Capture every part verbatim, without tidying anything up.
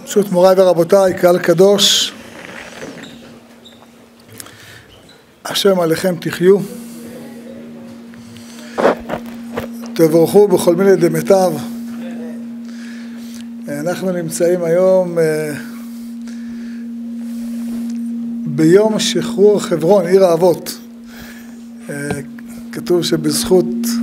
ברשות מוריי ורבותיי, קהל קדוש, השם עליכם תחיו, תבורכו בכל מיני דמיטב. אנחנו נמצאים היום ביום שחרור חברון, עיר האבות. כתוב שבזכות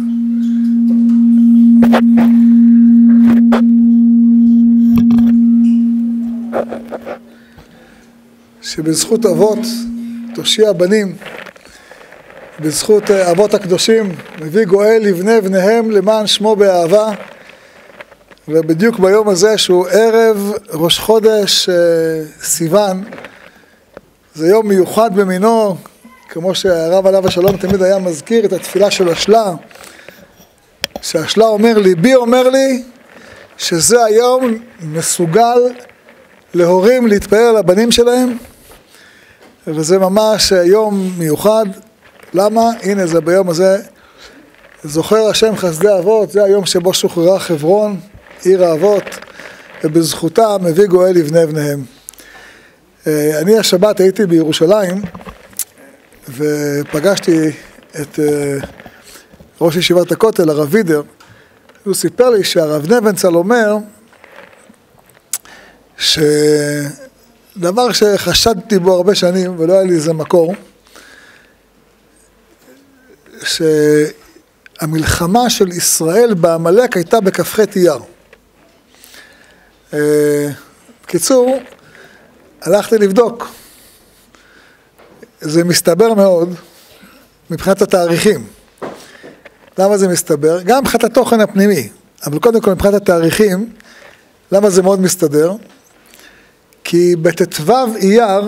שבזכות אבות תושיע בנים, בזכות אבות הקדושים מביא גואל לבני בניהם למען שמו באהבה. ובדיוק ביום הזה שהוא ערב ראש חודש סיוון, זה יום מיוחד במינו, כמו שהרב עליו השלום תמיד היה מזכיר את התפילה של השלה, שהשלה אומר לי, בי אומר לי שזה היום מסוגל להורים להתפלל לבנים שלהם, וזה ממש יום מיוחד. למה? הנה זה ביום הזה זוכר השם חסדי אבות, זה היום שבו שוחררה חברון, עיר האבות, ובזכותה מביא גואל לבני בניהם. אני השבת הייתי בירושלים ופגשתי את ראש ישיבת הכותל, הרב וידר. הוא סיפר לי שהרב נבנצל אומר שדבר שחשדתי בו הרבה שנים ולא היה לי איזה מקור, שהמלחמה של ישראל בעמלק הייתה בכ"ח אייר. בקיצור, הלכתי לבדוק. זה מסתבר מאוד מבחינת התאריכים. למה זה מסתבר? גם מבחינת התוכן הפנימי, אבל קודם כל מבחינת התאריכים. למה זה מאוד מסתדר? כי בתתוו אייר,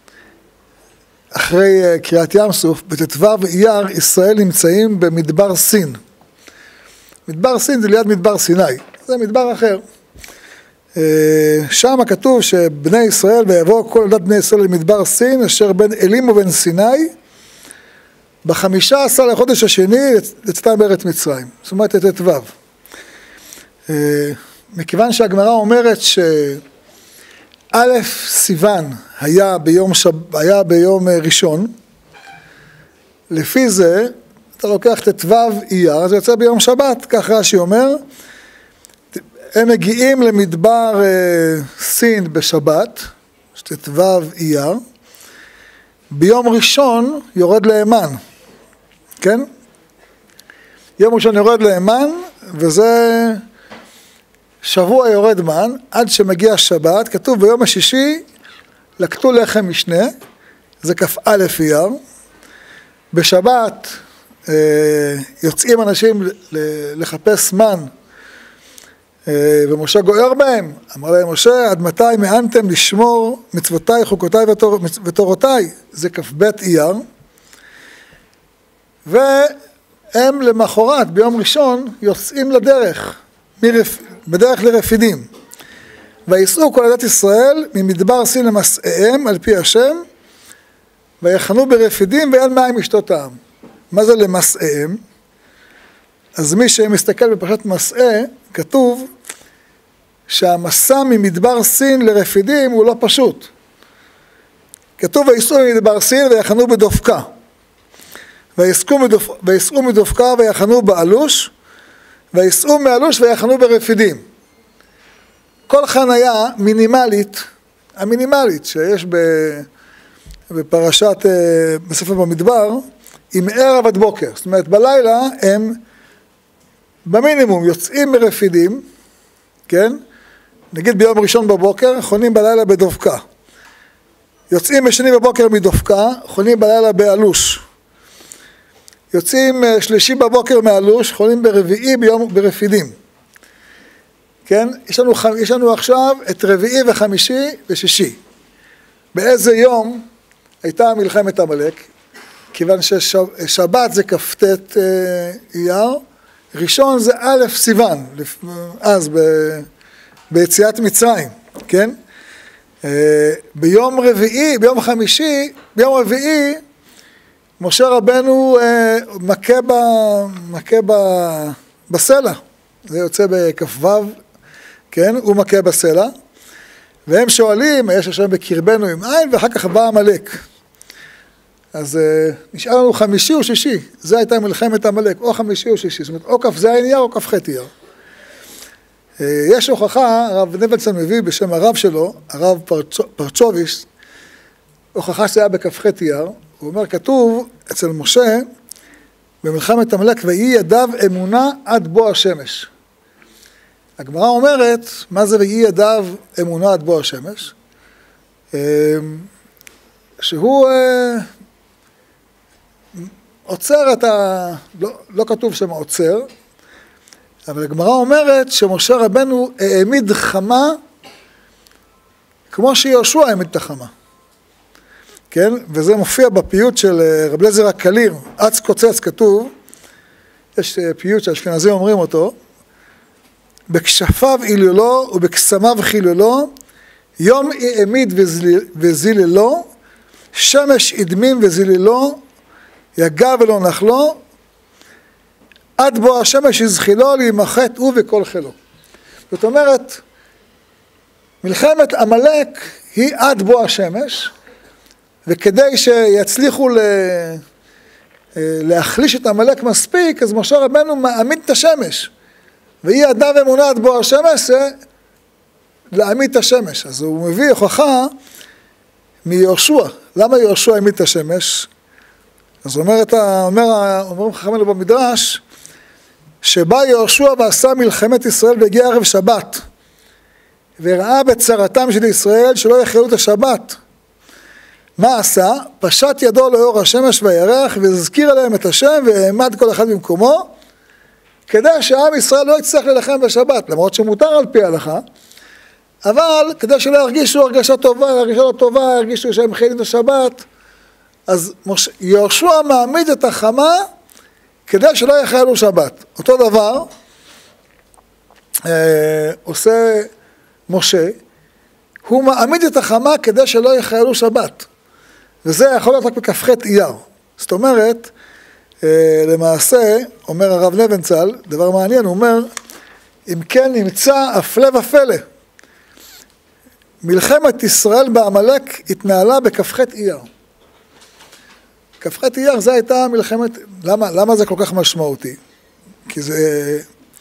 אחרי קריאת ים סוף, בתתוו אייר ישראל נמצאים במדבר סין. מדבר סין זה ליד מדבר סיני, זה מדבר אחר. שם כתוב שבני ישראל ויבואו כל עדת בני ישראל למדבר סין אשר בין אלים ובין סיני בחמישה עשר לחודש השני לצאתם בארץ מצרים. זאת אומרת את תתוו. מכיוון שהגמרא אומרת שא' סיוון היה ביום, שב... היה ביום ראשון, לפי זה אתה לוקח תתוו אייר, זה יוצא ביום שבת, כך רש"י אומר. הם מגיעים למדבר אה, סין בשבת, תתוו אייר, ביום ראשון יורד לאמן, כן? יום ראשון יורד לאמן, וזה שבוע יורד מן, עד שמגיע שבת. כתוב ביום השישי, לקטו לחם משנה, זה כ"א אייר. בשבת אה, יוצאים אנשים לחפש מן, ומשה גוער בהם, אמר להם משה, עד מתי מענתם לשמור מצוותיי, חוקותיי ותור, ותורותיי? זה כ"ב אייר. והם למחרת, ביום ראשון, יוצאים לדרך, מרפ... בדרך לרפידים. ויסעו כל עדת ישראל ממדבר סין למסעיהם על פי השם, ויחנו ברפידים ואין מים לשתות העם. מה זה למסעיהם? אז מי שמסתכל בפרשת מסעה, כתוב שהמסע ממדבר סין לרפידים הוא לא פשוט. כתוב ויסעו ממדבר סין ויחנו בדופקה. ויסעו מדופקה ויחנו באלוש, ויסעו מאלוש ויחנו ברפידים. כל חניה מינימלית, המינימלית שיש בפרשת, בספר במדבר, עם ערב עד בוקר. זאת אומרת, בלילה הם במינימום יוצאים מרפידים, כן? נגיד ביום ראשון בבוקר, חונים בלילה בדופקה. יוצאים בשני בבוקר מדופקה, חונים בלילה באלוש. יוצאים שלישי בבוקר מאלוש, חונים ברביעי ביום ברפידים. כן? יש לנו, יש לנו עכשיו את רביעי וחמישי ושישי. באיזה יום הייתה מלחמת עמלק? כיוון ששבת זה כ"ט אייר, ראשון זה א' סיוון, אז ב, ביציאת מצרים, כן? ביום רביעי, ביום חמישי, ביום רביעי, משה רבנו מכה, ב, מכה ב, בסלע, זה יוצא בכ"ו, כן? הוא מכה בסלע, והם שואלים, יש השם בקרבנו עם עין, ואחר כך בא עמלק. אז uh, נשאר לנו חמישי או שישי, זה הייתה מלחמת עמלק, או חמישי או שישי, זאת אומרת, או כ"ז אייר או כ"ח אייר. Uh, יש הוכחה, הרב נבלסון מביא בשם הרב שלו, הרב פרצ... פרצ'וביש, הוכחה שזה היה בכ"ח אייר, הוא אומר, כתוב אצל משה, במלחמת עמלק, ויהי ידיו אמונה עד בוא השמש. הגמרא אומרת, מה זה ויהי ידיו אמונה עד בוא השמש? Uh, שהוא... Uh, עוצר את ה... לא, לא כתוב שם עוצר, אבל הגמרא אומרת שמשה רבנו העמיד חמה כמו שיהושע העמיד את החמה. כן? וזה מופיע בפיוט של רב אליעזר הקליר, אץ קוצץ כתוב, יש פיוט שהאשכנזים אומרים אותו, בכשפיו עילולו ובקסמיו חילולו, יום העמיד וזיללו, שמש עדמים וזיללו, יגע ולא נחלו, עד בוא השמש יזחילו להימחת הוא וכל חילו. זאת אומרת, מלחמת עמלק היא עד בוא השמש, וכדי שיצליחו להחליש את עמלק מספיק, אז משה רבנו מעמיד את השמש, והיא ידיו אמונה עד בוא השמש, זה להעמיד את השמש. אז הוא מביא הוכחה מיהושע. למה יהושע העמיד את השמש? אז אומרת, אומר, אומרים חכמינו במדרש, שבא יהושע ועשה מלחמת ישראל והגיע ערב שבת, וראה בצרתם של ישראל שלא יחללו את השבת. מה עשה? פשט ידו לאור השמש והירח, והזכיר עליהם את השם, והעמד כל אחד במקומו, כדי שעם ישראל לא יצטרך ללחם בשבת, למרות שמותר על פי ההלכה, אבל כדי שלא ירגישו הרגשה טובה, הרגשה לא טובה, ירגישו שהם חיילים את השבת, אז יהושע מעמיד את החמה כדי שלא יחללו שבת. אותו דבר אה, עושה משה, הוא מעמיד את החמה כדי שלא יחללו שבת. וזה יכול להיות רק בכ"ח אייר. זאת אומרת, אה, למעשה, אומר הרב נבנצל, דבר מעניין, הוא אומר, אם כן נמצא הפלא ופלא, מלחמת ישראל בעמלק התנהלה בכ"ח אייר. כ"ח אייר זה הייתה מלחמת, למה, למה זה כל כך משמעותי? כי זה,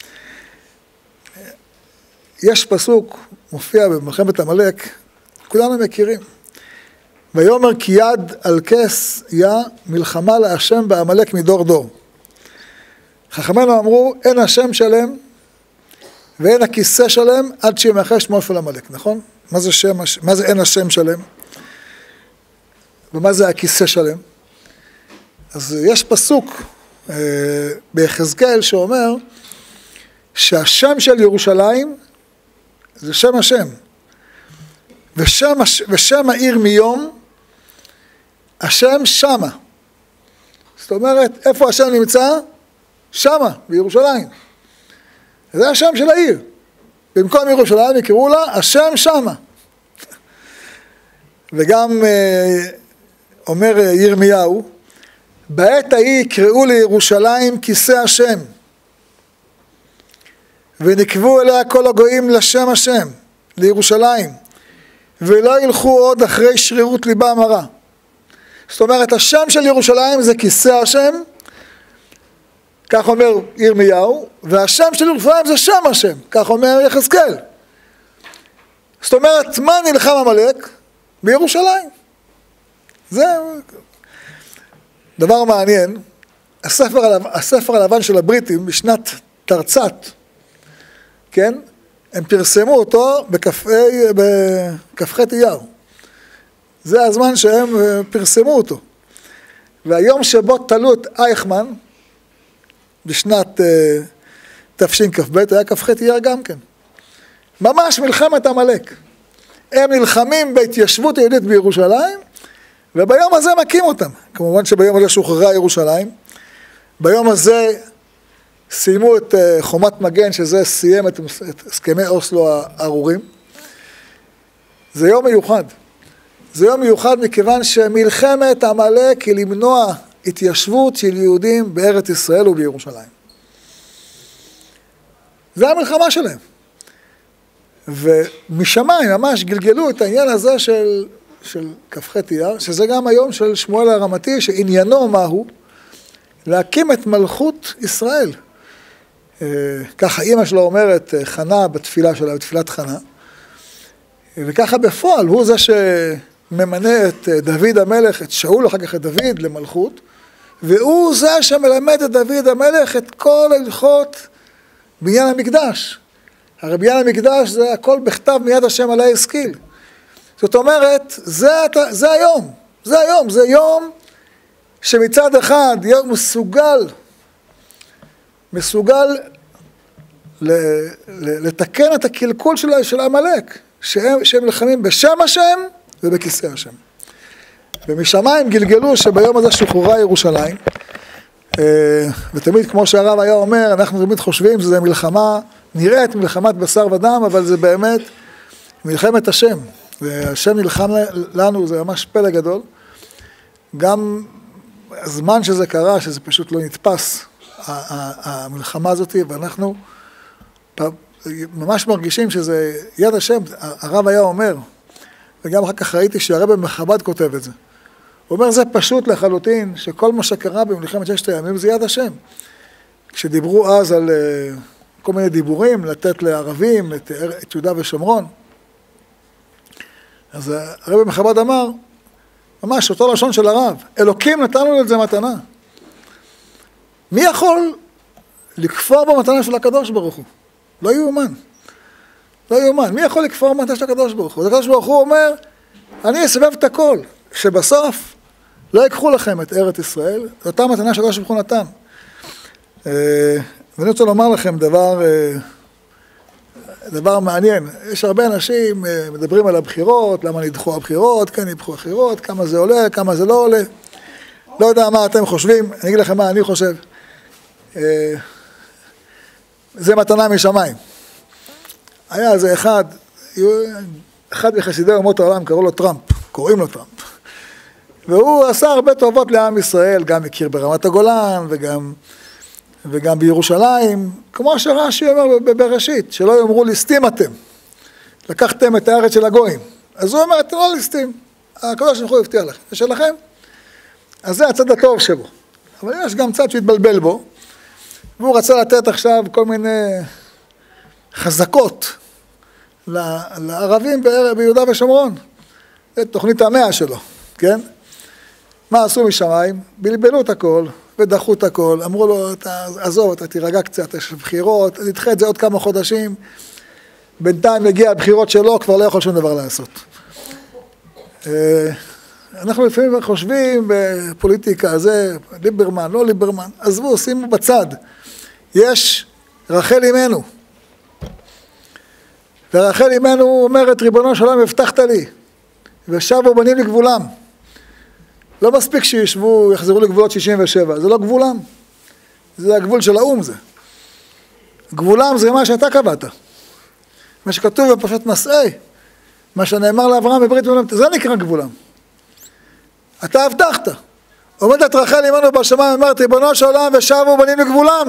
יש פסוק, מופיע במלחמת עמלק, כולנו מכירים. ויאמר כי יד על כס יה מלחמה להשם בעמלק מדור דור. חכמינו אמרו, אין השם שלם ואין הכיסא שלם עד שימחה שמו של עמלק, נכון? מה זה, שם, מה זה אין השם שלם? ומה זה הכיסא שלם? אז יש פסוק אה, ביחזקאל שאומר שהשם של ירושלים זה שם השם, ושם, ושם העיר מיום, השם שמה. זאת אומרת, איפה השם נמצא? שמה, בירושלים. זה השם של העיר. במקום ירושלים יקראו לה, השם שמה. וגם אה, אומר ירמיהו, בעת ההיא יקראו לירושלים כיסא השם, ונקבו אליה כל הגויים לשם השם, לירושלים, ולא ילכו עוד אחרי שרירות ליבה מרה. זאת אומרת, השם של ירושלים זה כיסא השם, כך אומר ירמיהו, והשם של ירושלים זה שם השם, כך אומר יחזקאל. זאת אומרת, מה נלחם עמלק? בירושלים. זה דבר מעניין, הספר, הספר הלבן של הבריטים בשנת תרצ"ת, כן? הם פרסמו אותו בכ"ח אייר. זה הזמן שהם פרסמו אותו. והיום שבו תלו את אייכמן, בשנת uh, תשכ"ב, היה כ"ח אייר גם כן. ממש מלחמת עמלק. הם נלחמים בהתיישבות היהודית בירושלים, וביום הזה מקים אותם. כמובן שביום הזה שוחררה ירושלים. ביום הזה סיימו את uh, חומת מגן, שזה סיים את, את הסכמי אוסלו הארורים. זה יום מיוחד. זה יום מיוחד מכיוון שמלחמת עמלק היא למנוע התיישבות של יהודים בארץ ישראל ובירושלים. זה המלחמה שלהם. ומשמיים ממש גלגלו את העניין הזה של, של כ"ח אייר, שזה גם היום של שמואל הרמתי, שעניינו מהו? להקים את מלכות ישראל. ככה אמא שלו אומרת, חנה בתפילה שלה, בתפילת חנה, וככה בפועל הוא זה שממנה את דוד המלך, את שאול אחר כך את דוד למלכות, והוא זה שמלמד את דוד המלך את כל הלכות בניין המקדש. הרי בניין המקדש זה הכל בכתב מיד השם עלי השכיל. זאת אומרת, זה, זה היום, זה היום, זה יום שמצד אחד יום מסוגל, מסוגל ל, ל, לתקן את הקלקול של, של המלך, שהם, שהם נלחמים בשם השם ובכיסא השם. ומשמיים גלגלו שביום הזה שוחררה ירושלים, ותמיד כמו שהרב היה אומר, אנחנו תמיד חושבים שזה מלחמה, נראית מלחמת בשר ודם, אבל זה באמת מלחמת השם. והשם נלחם לנו, זה ממש פלא גדול. גם הזמן שזה קרה, שזה פשוט לא נתפס, המלחמה הזאת, ואנחנו ממש מרגישים שזה יד השם. הרב היה אומר, וגם אחר כך ראיתי שהרב מחב"ד כותב את זה. הוא אומר, זה פשוט לחלוטין, שכל מה שקרה במלחמת ששת הימים זה יד השם. כשדיברו אז על כל מיני דיבורים, לתת לערבים את, את יהודה ושומרון, אז הרב מחב"ד אמר, ממש אותו לשון של הרב, אלוקים נתנו את זה מתנה. מי יכול לכפור במתנה של הקדוש ברוך הוא? לא יאומן. לא יאומן. מי יכול לכפור במתנה של הקדוש ברוך הוא? הקדוש ברוך הוא אומר, אני אסבב את הכל, שבסוף לא ייקחו לכם את ארץ ישראל, זאת אותה מתנה שהקדוש ברוך הוא נתן. ואני רוצה לומר לכם דבר, דבר מעניין. יש הרבה אנשים מדברים על הבחירות, למה נדחו הבחירות, כן נדחו הבחירות, כמה זה עולה, כמה זה לא עולה. לא יודע מה אתם חושבים, אני אגיד לכם מה אני חושב. זה מתנה משמיים. היה איזה אחד, אחד מחסידי אומות העולם, קראו לו טראמפ, קוראים לו טראמפ. והוא עשה הרבה טובות לעם ישראל, גם הכיר ברמת הגולן וגם, וגם בירושלים, כמו שרש"י אומר בבראשית, שלא יאמרו ליסטים אתם, לקחתם את הארץ של הגויים. אז הוא אומר, אתם לא ליסטים, הקדוש ברוך הוא הבטיח לכם, זה שלכם. אז זה הצד הטוב שבו. אבל יש גם צד שהתבלבל בו, והוא רצה לתת עכשיו כל מיני חזקות לערבים ביהודה ושומרון. זה תוכנית המאה שלו, כן? מה עשו משמיים? בלבלו את הכל ודחו את הכל. אמרו לו, אתה, עזוב, אתה תירגע קצת, יש בחירות, נדחה את זה עוד כמה חודשים. בינתיים הגיע הבחירות שלו, כבר לא יכול שום דבר לעשות. אנחנו לפעמים חושבים בפוליטיקה, זה ליברמן, לא ליברמן. עזבו, שימו בצד. יש רחל אמנו. ורחל אמנו אומרת, ריבונו של עולם, הבטחת לי, ושבו בנים לגבולם. לא מספיק שישבו, יחזרו לגבולות שישים ושבע, זה לא גבולם. זה הגבול של האום זה. גבולם זה מה שאתה קבעת. מה שכתוב בפרשת מסעי, מה שנאמר לאברהם בברית מילה, זה נקרא גבולם. אתה הבטחת. עומדת רחל אמנו בשמיים, אומרת, ריבונו של עולם, ושבו בנים לגבולם.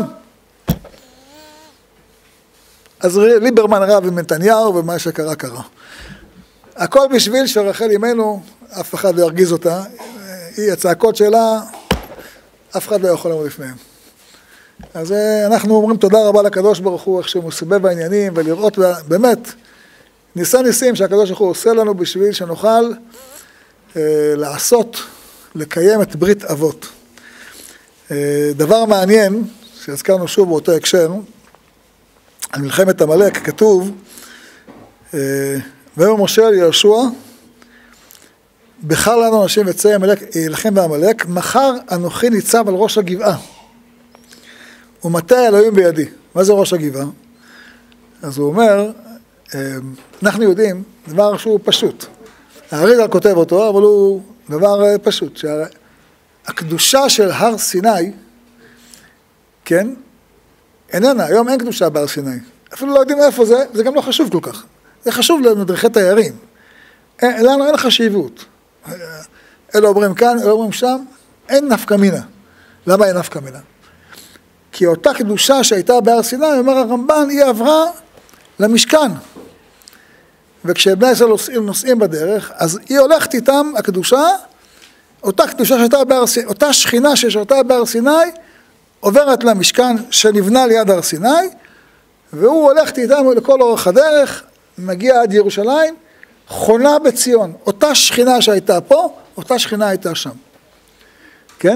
אז ליברמן רב עם נתניהו, ומה שקרה קרה. הכל בשביל שרחל אמנו, אף אחד לא ירגיז אותה, היא הצעקות שלה, אף אחד לא יכול לעמוד לפניהם. אז אנחנו אומרים תודה רבה לקדוש ברוך הוא, איך שהוא מסובב העניינים, ולראות באמת, ניסה ניסים שהקדוש ברוך הוא עושה לנו בשביל שנוכל אה, לעשות, לקיים את ברית אבות. אה, דבר מעניין, שהזכרנו שוב באותו הקשר, על מלחמת עמלק כתוב, ויאמר משה אל יהושע, בחר לנו אנשים וצא ילחם בעמלק, מחר אנוכי ניצב על ראש הגבעה, ומטה אלוהים בידי. מה זה ראש הגבעה? אז הוא אומר, אנחנו יודעים דבר שהוא פשוט. האריז"ל כותב אותו, אבל הוא דבר פשוט, שהקדושה של הר סיני, כן, איננה, היום אין קדושה בהר סיני. אפילו לא יודעים איפה זה, זה גם לא חשוב כל כך. זה חשוב למדריכי תיירים. אין, לנו אין חשיבות. אלו אומרים כאן, אלו אומרים שם, אין נפקא מינה. למה אין נפקא מינה? כי אותה קדושה שהייתה בהר סיני, אומר הרמב"ן, היא עברה למשכן. וכשבני ישראל נוסעים, נוסעים בדרך, אז היא הולכת איתם, הקדושה, אותה קדושה שהייתה בהר סיני, אותה שכינה ששרתה בהר סיני, עוברת למשכן שנבנה ליד הר סיני, והוא הולכת איתם לכל אורך הדרך, מגיע עד ירושלים, חונה בציון. אותה שכינה שהייתה פה, אותה שכינה הייתה שם. כן?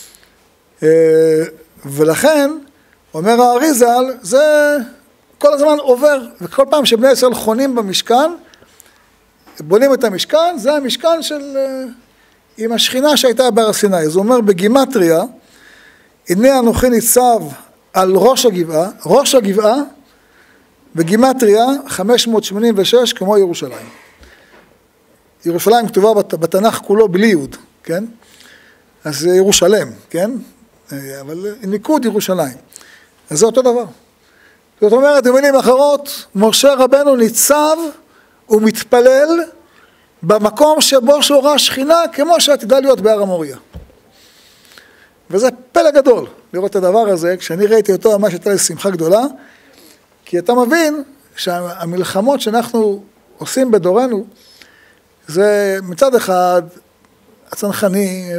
ולכן, אומר האריז"ל, זה כל הזמן עובר, וכל פעם שבני ישראל חונים במשכן, בונים את המשכן, זה המשכן של, עם השכינה שהייתה בהר סיני. זה אומר בגימטריה, הנה אנוכי ניצב על ראש הגבעה, ראש הגבעה, בגימטריה חמש מאות שמונים ושש כמו ירושלים. ירושלים כתובה בת, בתנ"ך כולו בלי יוד, כן? אז זה ירושלם, כן? אבל ניקוד ירושלים. אז זה אותו דבר. זאת אומרת, במילים אחרות, משה רבנו ניצב ומתפלל במקום שבו שורה שכינה, כמו שעתידה להיות בהר המוריה. וזה פלא גדול לראות את הדבר הזה. כשאני ראיתי אותו, ממש הייתה לי שמחה גדולה, כי אתה מבין שהמלחמות שאנחנו עושים בדורנו, זה מצד אחד הצנחני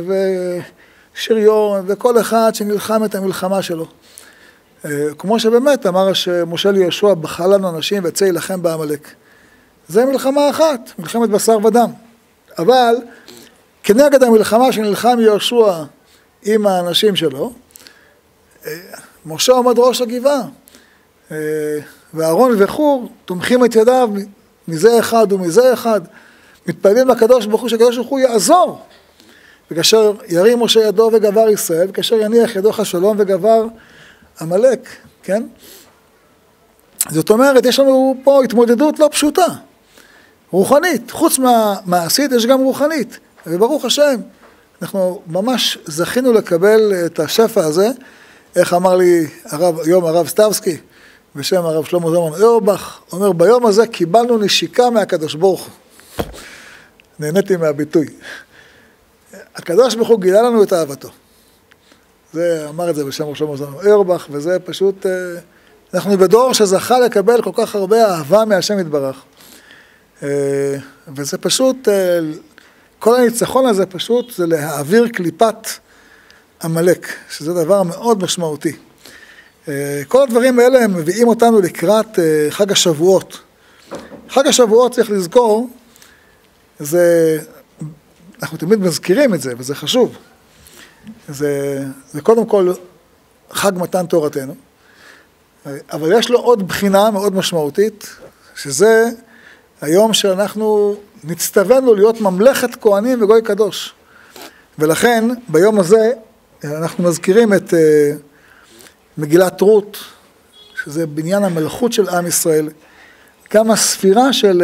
ושריון וכל אחד שנלחם את המלחמה שלו. כמו שבאמת אמר שמשה ליהושע בחר לנו אנשים ויצא להילחם בעמלק. זה מלחמה אחת, מלחמת בשר ודם. אבל כנגד המלחמה שנלחם יהושע עם האנשים שלו, משה עומד ראש הגבעה, ואהרון וחור תומכים את ידיו מזה אחד ומזה אחד, מתפללים לקדוש ברוך הוא שהקדוש ברוך הוא יעזור. וכאשר ירים משה ידו וגבר ישראל, וכאשר יניח ידו חשלום וגבר עמלק, כן? זאת אומרת, יש לנו פה התמודדות לא פשוטה, רוחנית. חוץ מהמעשית יש גם רוחנית, וברוך השם, אנחנו ממש זכינו לקבל את השפע הזה, איך אמר לי הרב, יום הרב סטבסקי, בשם הרב שלמה זלמן אוירבך, אומר, ביום הזה קיבלנו נשיקה מהקדוש ברוך הוא. נהניתי מהביטוי. הקדוש ברוך הוא גילה לנו את אהבתו. זה אמר את זה בשם הרב שלמה זלמן אוירבך, וזה פשוט, אנחנו בדור שזכה לקבל כל כך הרבה אהבה מהשם יתברך. וזה פשוט, כל הניצחון הזה פשוט זה להעביר קליפת עמלק, שזה דבר מאוד משמעותי. כל הדברים האלה הם מביאים אותנו לקראת חג השבועות. חג השבועות צריך לזכור, זה, אנחנו תמיד מזכירים את זה, וזה חשוב. זה, זה קודם כל חג מתן תורתנו, אבל יש לו עוד בחינה מאוד משמעותית, שזה היום שאנחנו נצטווינו להיות ממלכת כהנים וגוי קדוש. ולכן ביום הזה אנחנו מזכירים את מגילת רות, שזה בניין המלכות של עם ישראל. גם הספירה של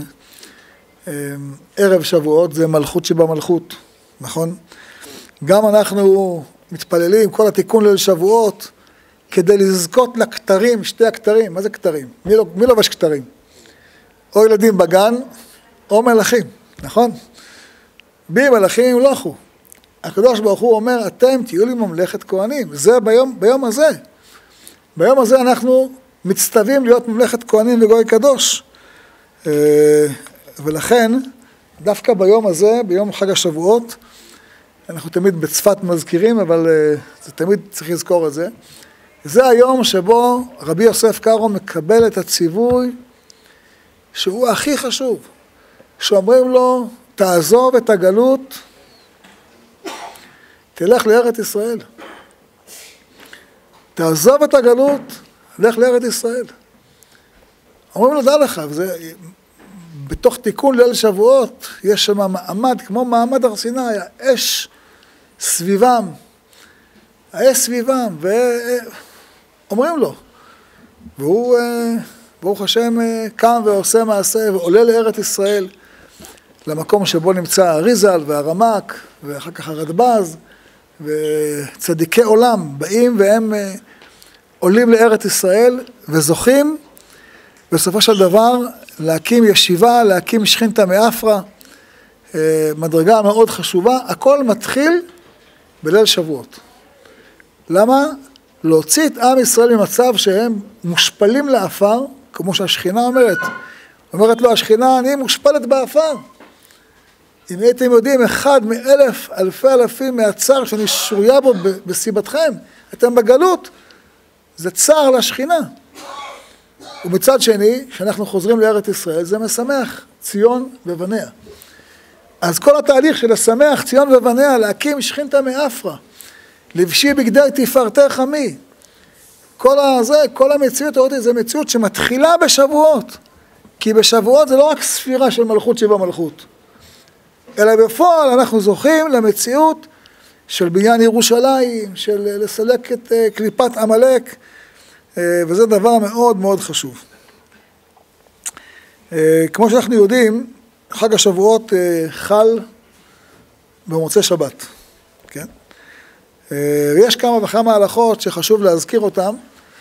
ערב שבועות זה מלכות שבמלכות, נכון? גם אנחנו מתפללים כל התיקון ליל שבועות כדי לזכות לכתרים, שתי הכתרים. מה זה כתרים? מי, לא, מי לובש כתרים? או ילדים בגן או מלאכים, נכון? בי מלאכים ימלכו. הקדוש ברוך הוא אומר, אתם תהיו לי ממלכת כהנים. זה ביום, ביום הזה. ביום הזה אנחנו מצטווים להיות ממלכת כהנים וגוי קדוש. ולכן, דווקא ביום הזה, ביום חג השבועות, אנחנו תמיד בצפת מזכירים, אבל זה תמיד צריך לזכור את זה. זה היום שבו רבי יוסף קארו מקבל את הציווי שהוא הכי חשוב. שאומרים לו, תעזוב את הגלות, תלך לארץ ישראל. תעזוב את הגלות, לך לארץ ישראל. אומרים לו, דע לך, וזה, בתוך תיקון ליל שבועות, יש שם מעמד, כמו מעמד הר סיני, האש סביבם, האש סביבם, ואומרים לו, והוא, ברוך השם, קם ועושה מעשה, ועולה לארץ ישראל, למקום שבו נמצא האריז"ל והרמ"ק, ואחר כך הרדב"ז, וצדיקי עולם באים והם עולים לארץ ישראל וזוכים בסופו של דבר להקים ישיבה, להקים שכינתא מאפרא, מדרגה מאוד חשובה. הכל מתחיל בליל שבועות. למה? להוציא את עם ישראל ממצב שהם מושפלים לעפר, כמו שהשכינה אומרת, אומרת לו השכינה, אני מושפלת באפר. אם הייתם יודעים, אחד מאלף, אלפי אלפים מהצער שאני שרויה בו בסיבתכם, אתם בגלות, זה צער לשכינה. ומצד שני, כשאנחנו חוזרים לארץ ישראל, זה משמח ציון ובניה. אז כל התהליך של לשמח ציון ובניה, להקים שכינתה מאפרה, לבשי בגדי תפארתך עמי. כל הזה, כל המציאות, זה מציאות שמתחילה בשבועות. כי בשבועות זה לא רק ספירה של מלכות שבע מלכות, אלא בפועל אנחנו זוכים למציאות של בניין ירושלים, של לסלק את קליפת עמלק, וזה דבר מאוד מאוד חשוב. כמו שאנחנו יודעים, חג השבועות חל במוצאי שבת, כן? יש כמה וכמה הלכות שחשוב להזכיר אותם,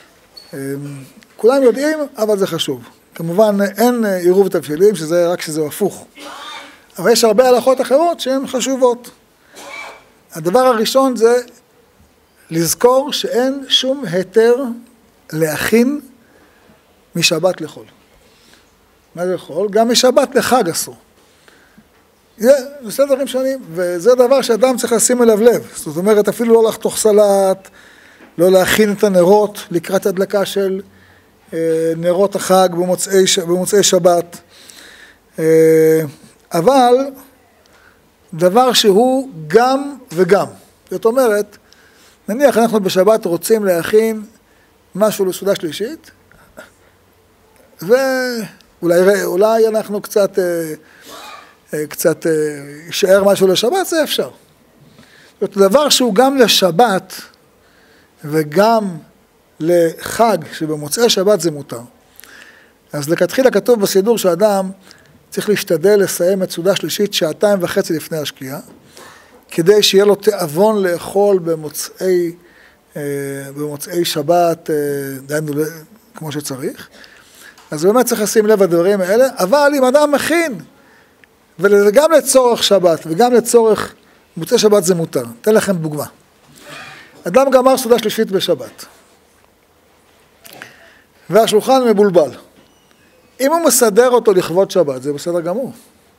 כולם יודעים, אבל זה חשוב. כמובן אין עירוב תבשילים, שזה רק שזה הפוך. אבל יש הרבה הלכות אחרות שהן חשובות. הדבר הראשון זה לזכור שאין שום היתר להכין משבת לחול. מה זה לחול? גם משבת לחג אסור. זה נושא דברים שונים, וזה דבר שאדם צריך לשים אליו לב. זאת אומרת, אפילו לא לחתוך סלט, לא להכין את הנרות לקראת הדלקה של אה, נרות החג במוצאי, במוצאי שבת. אה, אבל דבר שהוא גם וגם. זאת אומרת, נניח אנחנו בשבת רוצים להכין משהו לסעודה שלישית, ואולי אולי אנחנו קצת, קצת יישאר משהו לשבת, זה אפשר. זאת דבר שהוא גם לשבת וגם לחג שבמוצאי שבת זה מותר. אז לכתחילה כתוב בסידור שאדם צריך להשתדל לסיים את סעודה שלישית שעתיים וחצי לפני השקיעה, כדי שיהיה לו תאבון לאכול במוצאי, במוצאי שבת, דיינו כמו שצריך. אז באמת צריך לשים לב לדברים האלה, אבל אם אדם מכין, וגם לצורך שבת וגם לצורך מוצאי שבת זה מותר. אתן לכם דוגמה. אדם גמר סעודה שלישית בשבת, והשולחן מבולבל. אם הוא מסדר אותו לכבוד שבת, זה בסדר גמור.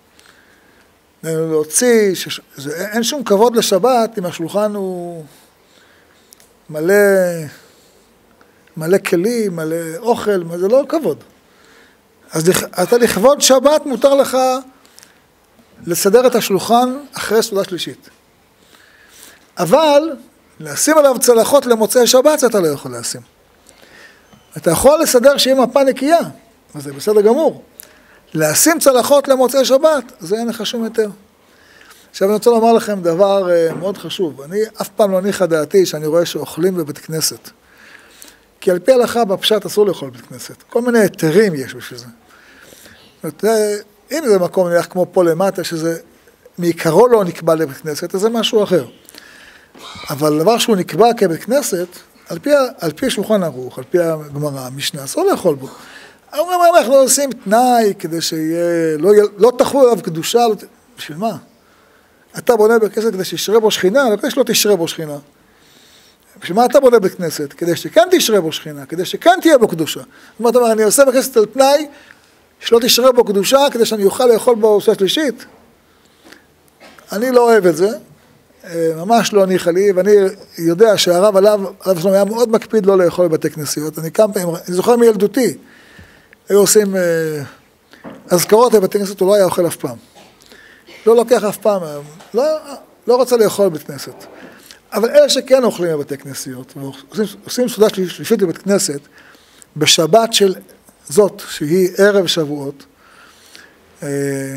להוציא, שש... זה... אין שום כבוד לשבת אם השולחן הוא מלא, מלא כלים, מלא אוכל, זה לא כבוד. אז אתה לכבוד שבת מותר לך לסדר את השולחן אחרי סעודה שלישית. אבל לשים עליו צלחות למוצאי שבת, אתה לא יכול לשים. אתה יכול לסדר שיהיה מפה נקייה, אז זה בסדר גמור. לשים צלחות למוצאי שבת, זה אין לך שום יותר. עכשיו אני רוצה לומר לכם דבר מאוד חשוב. אני אף פעם לא ניחה דעתי שאני רואה שאוכלים בבית כנסת. כי על פי הלכה בפשט אסור לאכול בבית כנסת. כל מיני היתרים יש בשביל זה. זאת אומרת, אם זה מקום נלך כמו פה למטה, שזה מעיקרו לא נקבע לבית כנסת, אז זה משהו אחר. אבל דבר שהוא נקבע כבית כנסת, על פי, על פי שולחן ערוך, על פי הגמרא, המשנה, אסור לאכול בו. אומרים, אנחנו עושים תנאי כדי שיהיה, לא, לא תחול עליו קדושה, לא, בשביל מה? אתה בונה בית כנסת כדי שישרה בו שכינה, לא כדי שלא תשרה בו שכינה. בשביל מה אתה בונה בית כנסת? כדי שכן תשרה בו שכינה, כדי שכן תהיה בו קדושה. זאת אומרת, אני עושה בית כנסת על תנאי, שלא תשרה בו קדושה, כדי שאני אוכל לאכול בו סעודה שלישית. אני לא אוהב את זה, ממש לא ניחא לי, ואני יודע שהרב עליו, הרב שלום היה מאוד מקפיד לא לאכול בבתי כנסיות. אני כמה פעמים, אני זוכר מילדותי, היו עושים אה, אזכרות לבתי כנסת, הוא לא היה אוכל אף פעם. לא לוקח אף פעם, לא, לא רוצה לאכול בבית כנסת. אבל אלה שכן אוכלים בבתי כנסיות, ועושים, עושים סעודה שלישית לבית כנסת, בשבת של זאת, שהיא ערב שבועות, אה,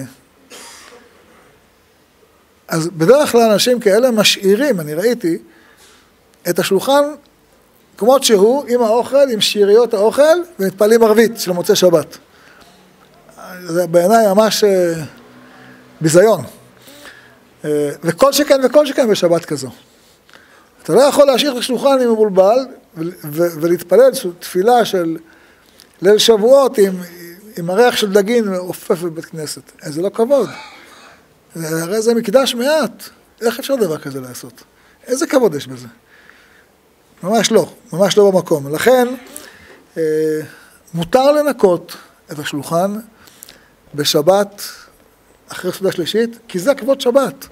אז בדרך כלל אנשים כאלה משאירים, אני ראיתי, את השולחן כמות שהוא, עם האוכל, עם שאריות האוכל, ומתפעלים ערבית של מוצאי שבת. זה בעיניי ממש אה, ביזיון. אה, וכל שכן וכל שכן בשבת כזו. אתה לא יכול להשאיר את השולחן עם מבולבל, ולהתפלל תפילה של ליל שבועות עם, עם הריח של דגין ועופף בבית כנסת. זה לא כבוד. הרי זה מקדש מעט. איך אפשר דבר כזה לעשות? איזה כבוד יש בזה? ממש לא, ממש לא במקום. לכן, אה, מותר לנקות את השולחן בשבת, אחרי סעודה שלישית, כי זה כבוד שבת.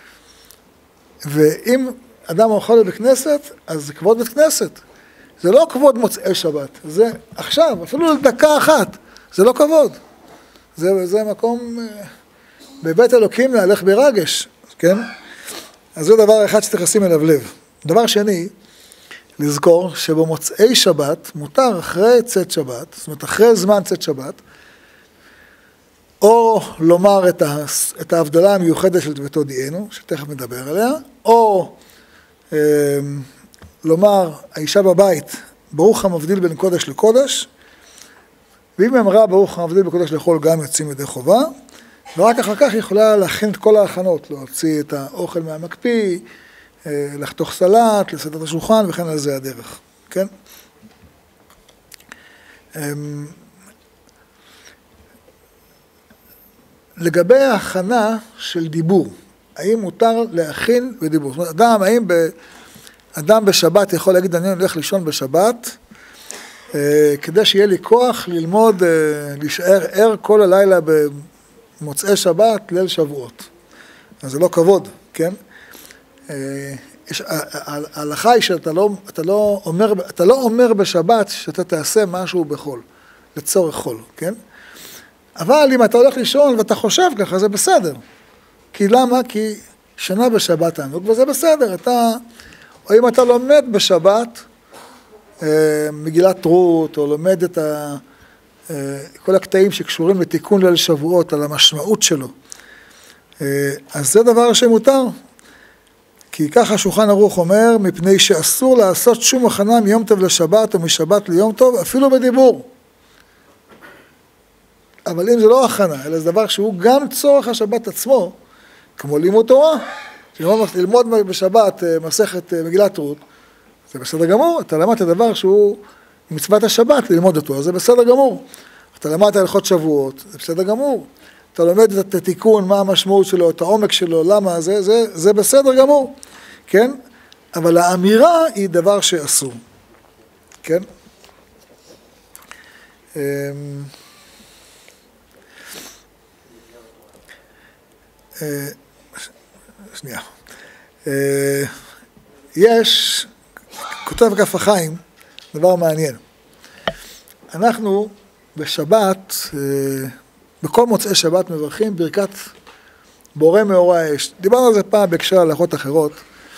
ואם אדם אוכל בבית כנסת, אז זה כבוד בית כנסת. זה לא כבוד מוצאי שבת, זה עכשיו, אפילו לדקה אחת, זה לא כבוד. זה, זה מקום, בבית אלוקים להלך ברגש, כן? אז זה דבר אחד שצריך לשים אליו לב. דבר שני, לזכור שבמוצאי שבת, מותר אחרי צאת שבת, זאת אומרת אחרי זמן צאת שבת, או לומר את, ה, את ההבדלה המיוחדת של ותודיענו, שתכף נדבר עליה, או אה, לומר, האישה בבית, ברוך המבדיל בין קודש לקודש, ואם אמרה ברוך המבדיל בין קודש לכל גם יוצאים ידי חובה, ורק אחר כך יכולה להכין את כל ההכנות, להוציא את האוכל מהמקפיא, לחתוך סלט, לסדר את השולחן, וכן על זה הדרך, כן? לגבי ההכנה של דיבור, האם מותר להכין בדיבור? זאת אומרת, אדם, האם ב... אדם בשבת יכול להגיד, אני הולך לישון בשבת, כדי שיהיה לי כוח ללמוד, להישאר ער כל הלילה במוצאי שבת, ליל שבועות. אז זה לא כבוד, כן? ההלכה היא שאתה לא, אתה לא אומר, אתה לא אומר בשבת שאתה תעשה משהו בחול, לצורך חול, כן? אבל אם אתה הולך לישון ואתה חושב ככה, זה בסדר. כי למה? כי שנה בשבת תענוג, וזה בסדר. אתה, או אם אתה לומד בשבת, מגילת רות, או לומד את ה, כל הקטעים שקשורים לתיקון ליל שבועות, על המשמעות שלו. אז זה דבר שמותר. כי ככה שולחן ערוך אומר, מפני שאסור לעשות שום הכנה מיום טוב לשבת או משבת ליום טוב, אפילו בדיבור. אבל אם זה לא הכנה, אלא זה דבר שהוא גם צורך השבת עצמו, כמו לימוד תורה, ללמוד בשבת מסכת מגילת רות, זה בסדר גמור, אתה למדת דבר שהוא מצוות השבת ללמוד אותו, אז זה בסדר גמור. אתה למדת הלכות שבועות, זה בסדר גמור. אתה לומד את התיקון, מה המשמעות שלו, את העומק שלו, למה, זה, זה, זה בסדר גמור, כן? אבל האמירה היא דבר שאסור, כן? שנייה. יש, כותב כף החיים, דבר מעניין. אנחנו בשבת, בכל מוצאי שבת מברכים ברכת בורא מאור האש. דיברנו על זה פעם בהקשר להלכות אחרות.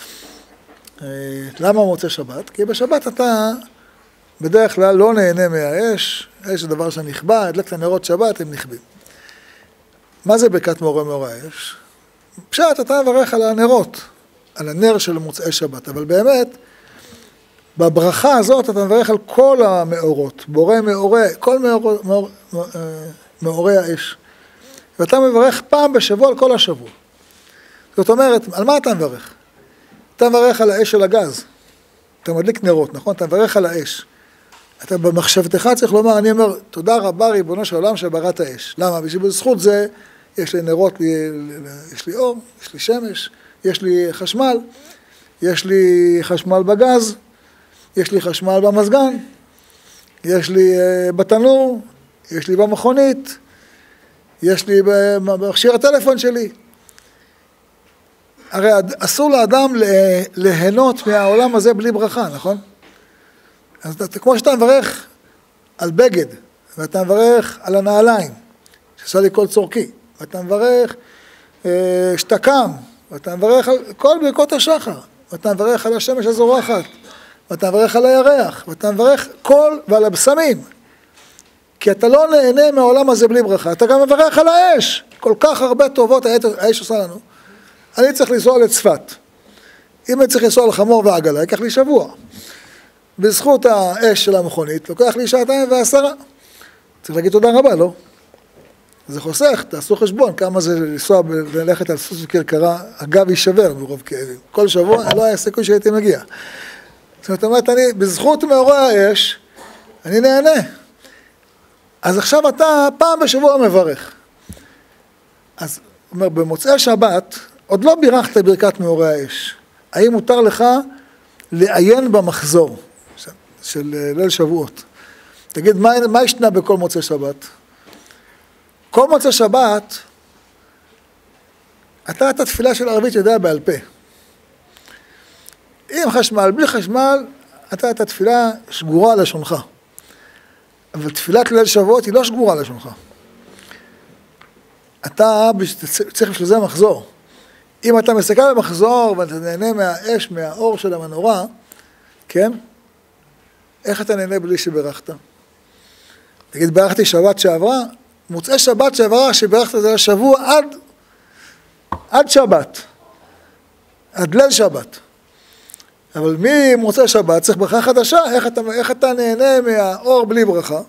למה מוצאי שבת? כי בשבת אתה בדרך כלל לא נהנה מהאש, האש זה דבר שנכבה, הדלקת נרות שבת, הם נכבים. מה זה ברכת בורא מאור האש? פשט, אתה מברך על הנרות, על הנר של מוצאי שבת, אבל באמת, בברכה הזאת אתה מברך על כל המאורות, בורא מאורי, כל מאור, מאור, מאורי האש. ואתה מברך פעם בשבוע על כל השבוע. זאת אומרת, על מה אתה מברך? אתה מברך על האש של הגז. אתה מדליק נרות, נכון? אתה מברך על האש. אתה במחשבתך צריך לומר, אני אומר, תודה רבה ריבונו של עולם שבראת האש. למה? בשביל בזכות זה, יש לי נרות, יש לי אור, יש לי שמש, יש לי חשמל, יש לי חשמל בגז, יש לי חשמל במזגן, יש לי בתנור, יש לי במכונית, יש לי במכשיר הטלפון שלי. הרי אסור לאדם ליהנות מהעולם הזה בלי ברכה, נכון? אז כמו שאתה מברך על בגד, ואתה מברך על הנעליים, שעשה לי כל צורכי, ואתה מברך שאתה קם, ואתה מברך על כל ברכות השחר, ואתה מברך על השמש הזורחת, ואתה מברך על הירח, ואתה מברך כל ועל הבשמים. כי אתה לא נהנה מהעולם הזה בלי ברכה, אתה גם מברך על האש. כל כך הרבה טובות האש עושה לנו. אני צריך לנסוע לצפת. אם אני צריך לנסוע לחמור ועגלה, ייקח לי שבוע. בזכות האש של המכונית, לוקח לי שעתיים ועשרה. צריך להגיד תודה רבה, לא? זה חוסך, תעשו חשבון, כמה זה לנסוע וללכת על סוס וכרכרה, הגב יישבר מרוב כאבים. כל שבוע לא היה סיכוי שהייתי מגיע. זאת אומרת, אני, בזכות מאורי האש, אני נהנה. אז עכשיו אתה פעם בשבוע מברך. אז, אומר, במוצאי שבת, עוד לא בירכת ברכת מאורי האש. האם מותר לך לעיין במחזור של, של ליל שבועות? תגיד, מה, מה ישנה בכל מוצאי שבת? כל מוצאי שבת, אתה את התפילה של ערבית יודע בעל פה. עם חשמל, בלי חשמל, אתה את התפילה שגורה על לשונך. אבל תפילת ליל שבועות היא לא שגורה על לשונך. אתה צריך בשביל זה מחזור. אם אתה מסתכל במחזור ואתה נהנה מהאש, מהאור של המנורה, כן? איך אתה נהנה בלי שברכת? תגיד, ברכתי שבת שעברה, מוצאי שבת שעברה שברכת זה לשבוע עד, עד שבת, עד ליל שבת. אבל ממוצאי שבת צריך ברכה חדשה, איך אתה, איך אתה נהנה מהאור בלי ברכה?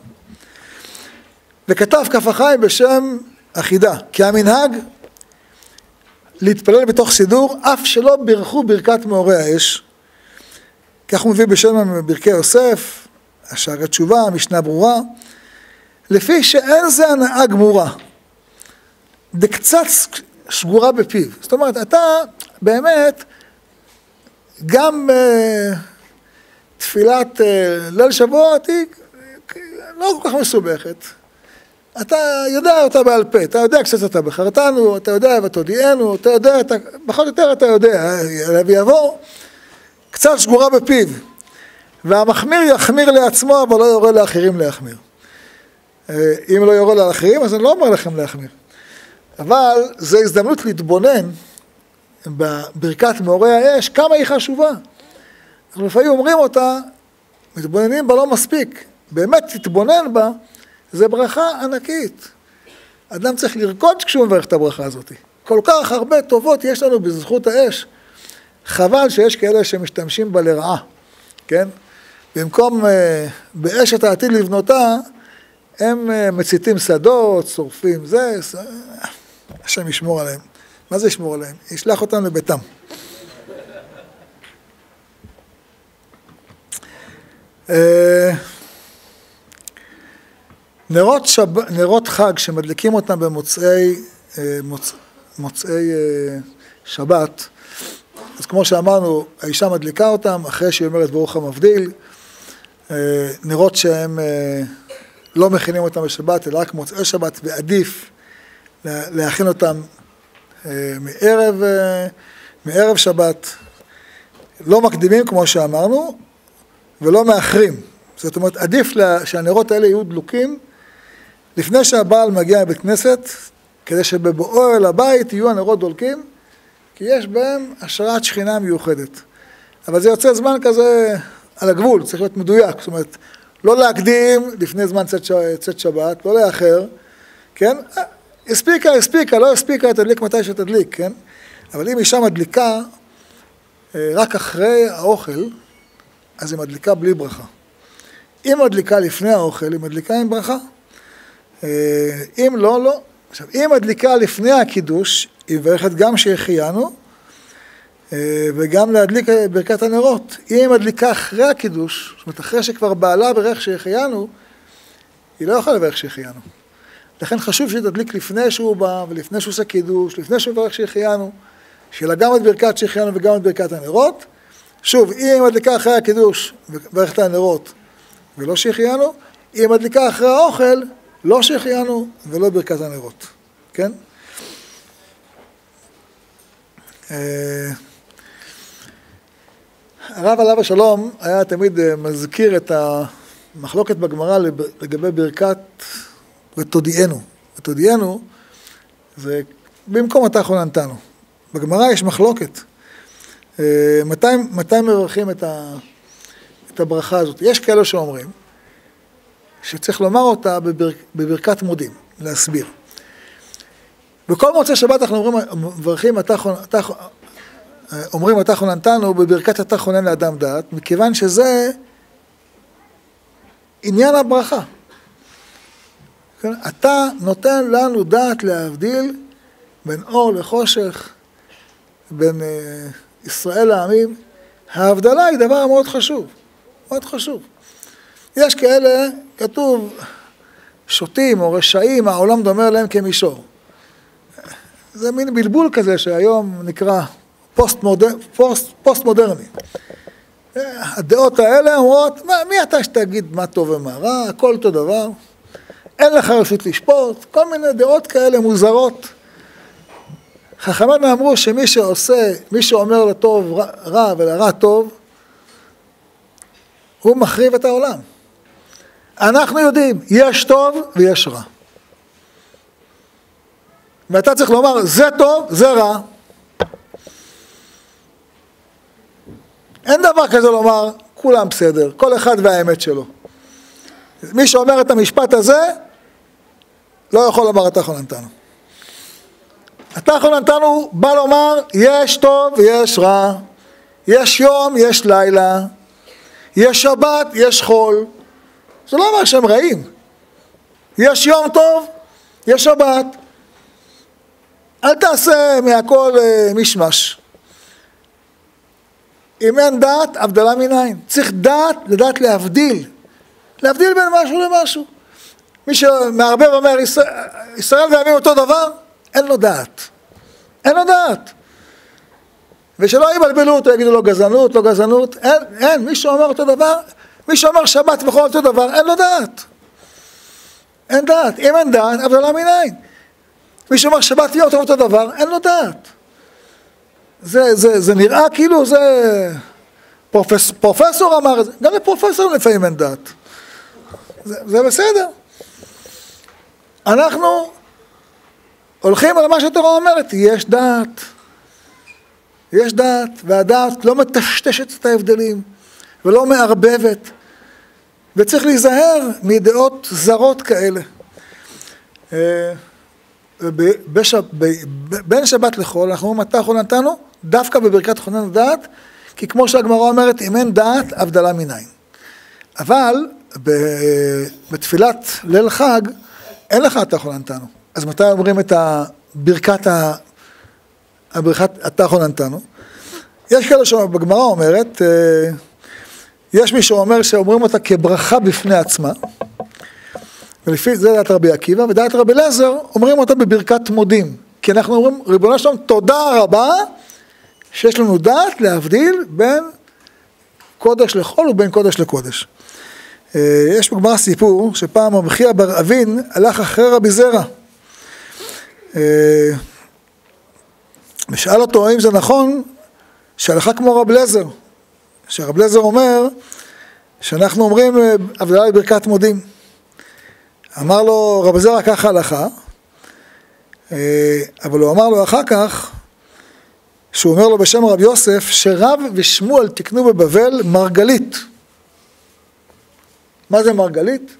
וכתב כף החיים בשם אחידה, כי המנהג להתפלל בתוך סידור, אף שלא ברכו ברכת מאורי האש, כך הוא מביא בשם ברכי יוסף, השערי תשובה, המשנה ברורה, לפי שאין זה הנאה גמורה, דקצת שגורה בפיו. זאת אומרת, אתה באמת, גם uh, תפילת uh, ליל שבועות היא לא כל כך מסובכת. אתה יודע אותה בעל פה, אתה יודע קצת אותה בחרתנו, אתה יודע ותודיענו, אתה יודע, אתה, בכל יותר אתה יודע, ויבוא קצת שגורה בפיו. והמחמיר יחמיר לעצמו, אבל לא יורה לאחרים להחמיר. אם לא יורה לאחרים, אז אני לא אומר לכם להחמיר. אבל זו הזדמנות להתבונן בברכת מאורי האש, כמה היא חשובה. אנחנו לפעמים אומרים אותה, מתבוננים בה לא מספיק. באמת תתבונן בה, זה ברכה ענקית. אדם צריך לרקוד כשהוא מברך את הברכה הזאת. כל כך הרבה טובות יש לנו בזכות האש. חבל שיש כאלה שמשתמשים בה לרעה. כן? במקום uh, באשת העתיד לבנותה, הם uh, מציתים שדות, שורפים זה, השם ישמור עליהם. מה זה ישמור עליהם? ישלח אותם לביתם. Uh, נרות, שב... נרות חג שמדליקים אותם במוצאי uh, מוצ... מוצאי uh, שבת, אז כמו שאמרנו, האישה מדליקה אותם אחרי שהיא אומרת ברוך המבדיל, uh, נרות שהם uh, לא מכינים אותם בשבת, אלא רק מוצאי שבת, ועדיף להכין אותם uh, מערב, uh, מערב שבת, לא מקדימים כמו שאמרנו, ולא מאחרים. זאת אומרת, עדיף לה, שהנרות האלה יהיו דלוקים, לפני שהבעל מגיע לבית כנסת, כדי שבבואו אל הבית יהיו הנרות דולקים, כי יש בהם השראת שכינה מיוחדת. אבל זה יוצא זמן כזה על הגבול, צריך להיות מדויק. זאת אומרת, לא להקדים לפני זמן צאת שבת, לא לאחר, כן? הספיקה, הספיקה, לא הספיקה, תדליק מתי שתדליק, כן? אבל אם אישה מדליקה רק אחרי האוכל, אז היא מדליקה בלי ברכה. אם מדליקה לפני האוכל, היא מדליקה עם ברכה. אם לא, לא. עכשיו, אם מדליקה לפני הקידוש, היא מברכת גם שהחיינו, וגם להדליק ברכת הנרות. אם היא מדליקה אחרי הקידוש, זאת אומרת, אחרי שכבר בעלה ברך שהחיינו, היא לא יכולה לברך שהחיינו. לכן חשוב שתדליק לפני שהוא בא, ולפני שהוא עושה קידוש, לפני שהוא מברך שהחיינו, שיהיה לה גם את ברכת שהחיינו וגם את ברכת הנרות. שוב, אם היא מדליקה אחרי הקידוש, וברכת הנרות, ולא שהחיינו, אם היא מדליקה אחרי האוכל, לא שהחיינו ולא ברכת הנרות. כן? הרב עליו השלום היה תמיד מזכיר את המחלוקת בגמרא לגבי ברכת ותודיענו. ותודיענו זה במקום אתה חוננתנו. בגמרא יש מחלוקת. מתי, מתי מברכים את, ה, את הברכה הזאת? יש כאלה שאומרים שצריך לומר אותה בבר, בברכת מודים, להסביר. בכל מוצאי שבת אנחנו אומרים, מברכים, אתה, אתה, אומרים אתה חוננתנו בברכת אתה חונן לאדם דעת, מכיוון שזה עניין הברכה. אתה נותן לנו דעת להבדיל בין אור לחושך, בין uh, ישראל לעמים. ההבדלה היא דבר מאוד חשוב, מאוד חשוב. יש כאלה, כתוב, שוטים או רשעים, העולם דומה להם כמישור. זה מין בלבול כזה שהיום נקרא פוסט, מודר, פוסט, פוסט מודרני. הדעות האלה אומרות, מה, מי אתה שתגיד מה טוב ומה רע, הכל אותו דבר. אין לך רשות לשפוט, כל מיני דעות כאלה מוזרות. חכמינו אמרו שמי שעושה, מי שאומר לטוב רע ולרע טוב, הוא מחריב את העולם. אנחנו יודעים, יש טוב ויש רע. ואתה צריך לומר, זה טוב, זה רע. אין דבר כזה לומר, כולם בסדר, כל אחד והאמת שלו. מי שאומר את המשפט הזה, לא יכול לומר אתה חוננתנו. אתה חוננתנו בא לומר, יש טוב ויש רע, יש יום, יש לילה, יש שבת, יש חול. זה לא אומר שהם רעים. יש יום טוב, יש שבת. אל תעשה מהכל משמש. אם אין דעת, הבדלה מנין. צריך דעת, לדעת להבדיל. להבדיל בין משהו למשהו. מי שמערבב אומר, ישראל, ישראל וימים אותו דבר, אין לו דעת. אין לו דעת. ושלא יבלבלו אותו, יגידו לו גזענות, לא גזענות. אין, אין, מי שאומר אותו דבר, מי שאומר שבת וכל אותו דבר, אין לו דעת. אין דעת. אם אין דעת, הבדלה מנין. מי שאומר שבת ויום אותו אותו דבר, אין לו דעת. זה, זה, זה נראה כאילו זה... פרופס, פרופסור אמר את זה. גם לפרופסור לפעמים אין דעת. זה, זה בסדר. אנחנו הולכים על מה שהתורה אומרת, יש דעת. יש דעת, והדעת לא מטשטשת את ההבדלים, ולא מערבבת. וצריך להיזהר מדעות זרות כאלה. בין שבת לחול, אנחנו אומרים, אתה חוננתנו, דווקא בברכת חונן דעת, כי כמו שהגמרא אומרת, אם אין דעת, הבדלה מנין. אבל בתפילת ליל חג, אין לך אתה חוננתנו. אז מתי אומרים את הברכת, הברכת אתה חוננתנו? יש כאלה שבגמרא אומרת, יש מי שאומר שאומרים אותה כברכה בפני עצמה, ולפי זה דעת רבי עקיבא, ודעת רבי אליעזר אומרים אותה בברכת מודים, כי אנחנו אומרים, ריבונו שלום, תודה רבה, שיש לנו דעת להבדיל בין קודש לחול ובין קודש לקודש. יש בגמרא סיפור שפעם רבי חייא בר אבין הלך אחרי רבי זרע. ושאל אותו האם זה נכון שהלכה כמו רבי אליעזר, שרבי אליעזר אומר שאנחנו אומרים הבדלה בברכת מודים. אמר לו רבי זרע ככה הלכה, אבל הוא אמר לו אחר כך, שהוא אומר לו בשם רבי יוסף, שרב ושמואל תקנו בבבל מרגלית. מה זה מרגלית?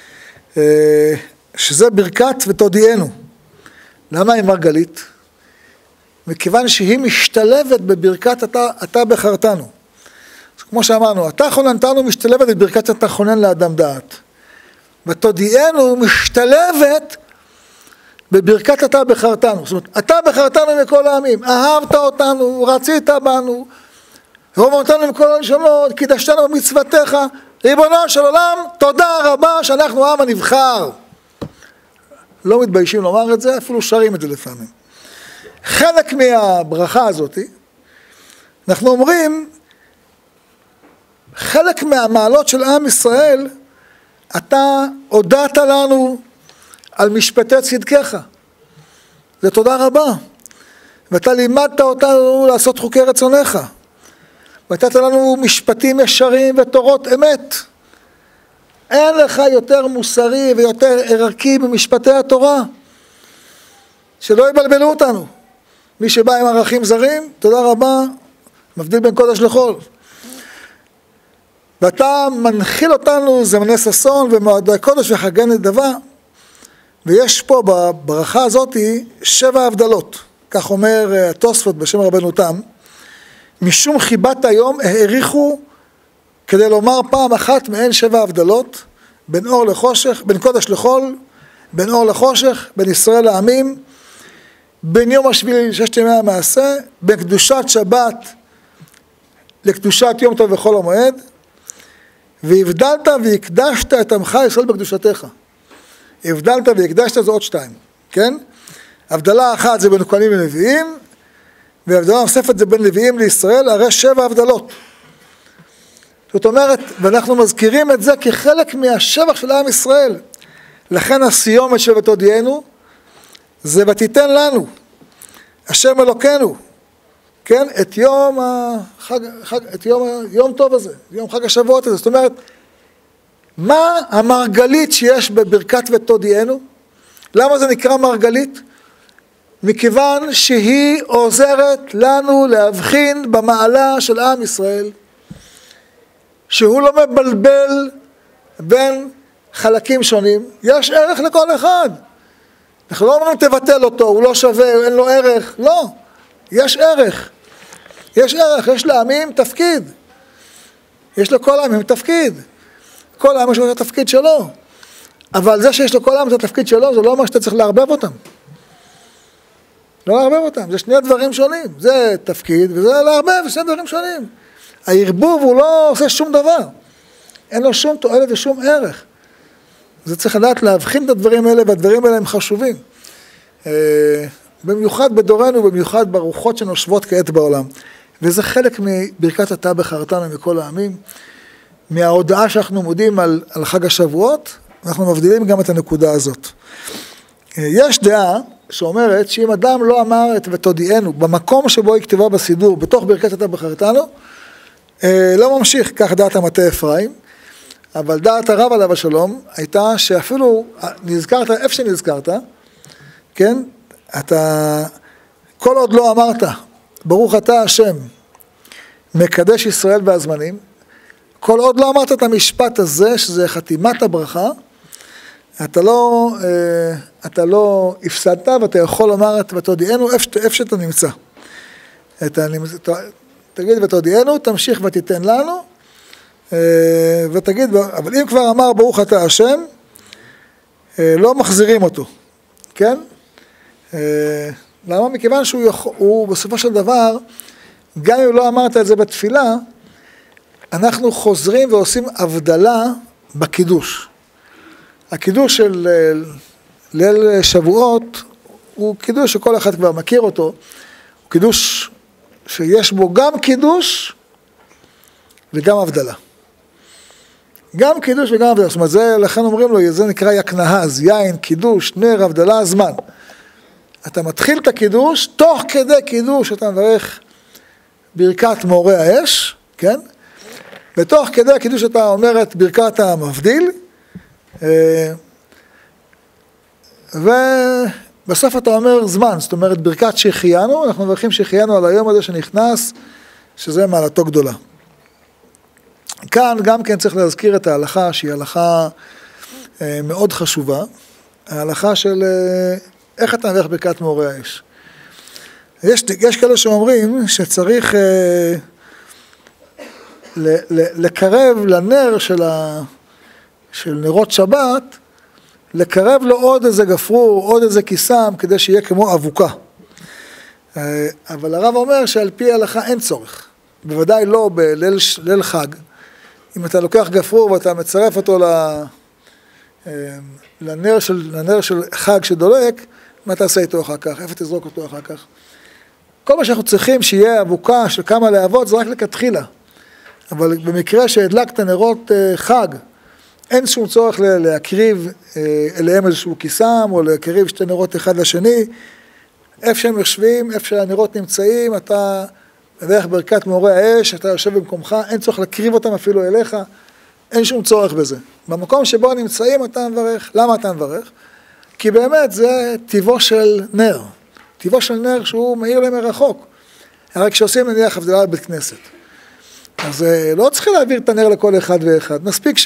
שזה ברכת ותודיענו. למה היא מרגלית? מכיוון שהיא משתלבת בברכת אתה, אתה בחרתנו. אז כמו שאמרנו, אתה חוננתנו משתלבת בברכת אתה חונן לאדם דעת. ותודיענו משתלבת בברכת אתה בחרתנו. זאת אומרת, אתה בחרתנו מכל העמים, אהבת אותנו, רצית בנו, רוב אותנו מכל הנשמות, קידשתנו במצוותיך, ריבונו של עולם, תודה רבה שאנחנו העם הנבחר. לא מתביישים לומר את זה, אפילו שרים את זה לפעמים. חלק מהברכה הזאת, אנחנו אומרים, חלק מהמעלות של עם ישראל, אתה הודעת לנו על משפטי צדקך. זה תודה רבה. ואתה לימדת אותנו לעשות חוקי רצונך. ונתת לנו משפטים ישרים ותורות אמת. אין לך יותר מוסרי ויותר ערכי במשפטי התורה. שלא יבלבלו אותנו. מי שבא עם ערכים זרים, תודה רבה, מבדיל בין קודש לחול. ואתה מנחיל אותנו זמני ששון ומועדי קודש וחגי נדבה. ויש פה בברכה הזאת שבע הבדלות. כך אומר התוספות בשם רבנו תם. משום חיבת היום העריכו כדי לומר פעם אחת מהן שבע הבדלות, בין אור לחושך, בין קודש לחול, בין אור לחושך, בין ישראל לעמים, בין יום השביעי לששת ימי המעשה, בין קדושת שבת לקדושת יום טוב וחול המועד, והבדלת והקדשת את עמך ישראל בקדושתך. הבדלת והקדשת זה עוד שתיים, כן? הבדלה אחת זה בין כהנים לנביאים, והבדלה נוספת זה בין לוויים לישראל, הרי שבע הבדלות. זאת אומרת, ואנחנו מזכירים את זה כחלק מהשבח של עם ישראל. לכן הסיומת של ותודיענו, זה ותיתן לנו, השם אלוקינו, כן, את יום החג, חג, את יום, יום טוב הזה, יום חג השבועות הזה. זאת אומרת, מה המרגלית שיש בברכת ותודיענו? למה זה נקרא מרגלית? מכיוון שהיא עוזרת לנו להבחין במעלה של עם ישראל, שהוא לא מבלבל בין חלקים שונים, יש ערך לכל אחד. אנחנו לא אומרים תבטל אותו, הוא לא שווה, אין לו ערך, לא, יש ערך. יש ערך, יש לעמים תפקיד. יש לכל העמים תפקיד. כל העם יש לו את התפקיד שלו. אבל זה שיש לכל העם את התפקיד שלו, זה לא אומר שאתה צריך לערבב אותם. לא לערבב אותם, זה שני דברים שונים. זה תפקיד וזה לערבב, זה שני דברים שונים. הערבוב הוא לא עושה שום דבר. אין לו שום תועלת ושום ערך. זה צריך לדעת להבחין את הדברים האלה, והדברים האלה הם חשובים. במיוחד בדורנו, במיוחד ברוחות שנושבות כעת בעולם. וזה חלק מברכת אתה בחרתנו מכל העמים. מההודעה שאנחנו מודים על, על חג השבועות, אנחנו מבדילים גם את הנקודה הזאת. יש דעה שאומרת שאם אדם לא אמר את ותודיענו, במקום שבו היא כתובה בסידור, בתוך ברכת אתה בחרתנו, לא ממשיך, כך דעת המטה אפרים, אבל דעת הרב עליו השלום הייתה שאפילו נזכרת, איפה שנזכרת, כן, אתה, כל עוד לא אמרת, ברוך אתה השם, מקדש ישראל והזמנים, כל עוד לא אמרת את המשפט הזה, שזה חתימת הברכה, אתה לא, אתה לא הפסדת, ואתה יכול לומר את ותודיענו איפה שאתה נמצא. אתה, תגיד ותודיענו, תמשיך ותיתן לנו, ותגיד, אבל אם כבר אמר ברוך אתה השם, לא מחזירים אותו, כן? למה? מכיוון שהוא יכול, הוא בסופו של דבר, גם אם לא אמרת את זה בתפילה, אנחנו חוזרים ועושים הבדלה בקידוש. הקידוש של ליל שבועות הוא קידוש שכל אחד כבר מכיר אותו, הוא קידוש שיש בו גם קידוש וגם הבדלה. גם קידוש וגם הבדלה, זאת אומרת, זה, לכן אומרים לו, זה נקרא יקנהז, יין, קידוש, נר, הבדלה, זמן. אתה מתחיל את הקידוש, תוך כדי קידוש אתה מברך ברכת מעורי האש, כן? ותוך כדי הקידוש אתה אומר את ברכת המבדיל, ובסוף אתה אומר זמן, זאת אומרת ברכת שהחיינו, אנחנו מברכים שהחיינו על היום הזה שנכנס, שזה מעלתו גדולה. כאן גם כן צריך להזכיר את ההלכה, שהיא הלכה מאוד חשובה, ההלכה של איך אתה מברך ברכת מעורי האש. יש, יש כאלה שאומרים שצריך ל, ל, לקרב לנר של, ה, של נרות שבת, לקרב לו עוד איזה גפרור, עוד איזה כיסם, כדי שיהיה כמו אבוקה. אבל הרב אומר שעל פי ההלכה אין צורך. בוודאי לא בליל ליל חג. אם אתה לוקח גפרור ואתה מצרף אותו לנר של, לנר של חג שדולק, מה תעשה איתו אחר כך? איפה תזרוק אותו אחר כך? כל מה שאנחנו צריכים שיהיה אבוקה של כמה להבות, זה רק לכתחילה. אבל במקרה שהדלקת נרות חג, אין שום צורך להקריב אליהם איזשהו כיסם, או להקריב שתי נרות אחד לשני. איפה שהם יושבים, איפה שהנרות נמצאים, אתה מברך ברכת מעורי האש, אתה יושב במקומך, אין צורך להקריב אותם אפילו אליך, אין שום צורך בזה. במקום שבו נמצאים אתה מברך. למה אתה מברך? כי באמת זה טבעו של נר. טבעו של נר שהוא מאיר למרחוק. הרי כשעושים נניח הבדלה בבית כנסת. אז לא צריכים להעביר את הנר לכל אחד ואחד. מספיק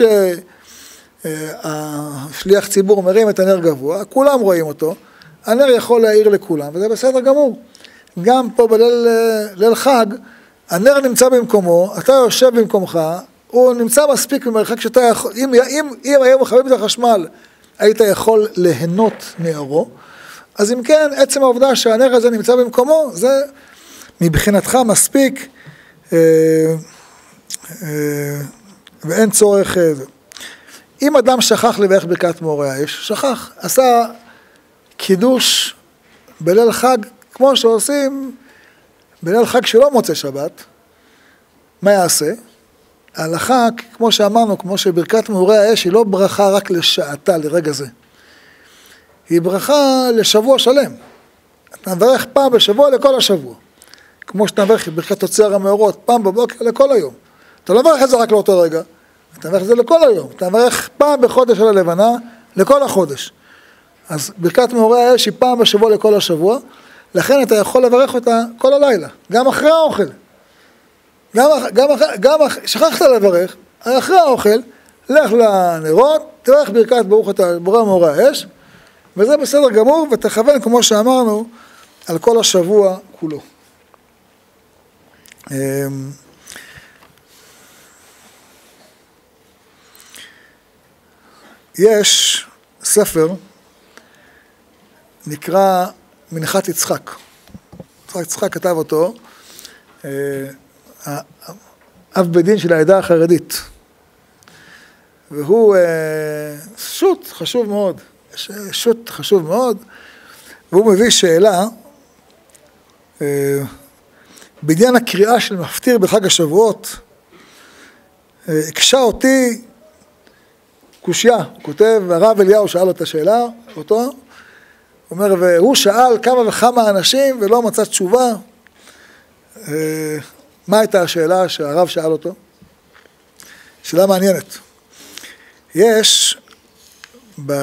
שהשליח ציבור מרים את הנר גבוה, כולם רואים אותו, הנר יכול להעיר לכולם, וזה בסדר גמור. גם פה בליל חג, הנר נמצא במקומו, אתה יושב במקומך, הוא נמצא מספיק במרחק שאתה יכול, אם, אם, אם היום מכבים את החשמל, היית יכול ליהנות מאורו, אז אם כן, עצם העובדה שהנר הזה נמצא במקומו, זה מבחינתך מספיק, אה, אה, ואין צורך. אה, אם אדם שכח לברך ברכת מעורי האש, שכח, עשה קידוש בליל חג, כמו שעושים בליל חג שלא מוצא שבת, מה יעשה? ההלכה, כמו שאמרנו, כמו שברכת מעורי האש, היא לא ברכה רק לשעתה, לרגע זה. היא ברכה לשבוע שלם. אתה מברך פעם בשבוע לכל השבוע. כמו שאתה מברך ברכת תוצר המאורות, פעם בבוקר לכל היום. אתה לא מברך את זה רק לאותו רגע, אתה מברך את זה לכל היום. אתה מברך פעם בחודש על הלבנה, לכל החודש. אז ברכת מאורי האש היא פעם בשבוע לכל השבוע, לכן אתה יכול לברך אותה כל הלילה, גם אחרי האוכל. גם, גם, גם שכחת לברך, אחרי האוכל, לך לנרות, תברך ברכת ברוך אתה בורא מאורי האש, וזה בסדר גמור, ותכוון, כמו שאמרנו, על כל השבוע כולו. יש ספר, נקרא מנחת יצחק. יצחק יצחק כתב אותו, אב בית דין של העדה החרדית. והוא שוט חשוב מאוד, שוט חשוב מאוד, והוא מביא שאלה, בעניין הקריאה של מפטיר בחג השבועות, הקשה אותי קושיה, הוא כותב, הרב אליהו שאל את השאלה, אותו, הוא אומר, והוא שאל כמה וכמה אנשים ולא מצא תשובה, מה הייתה השאלה שהרב שאל אותו? שאלה מעניינת. יש ב...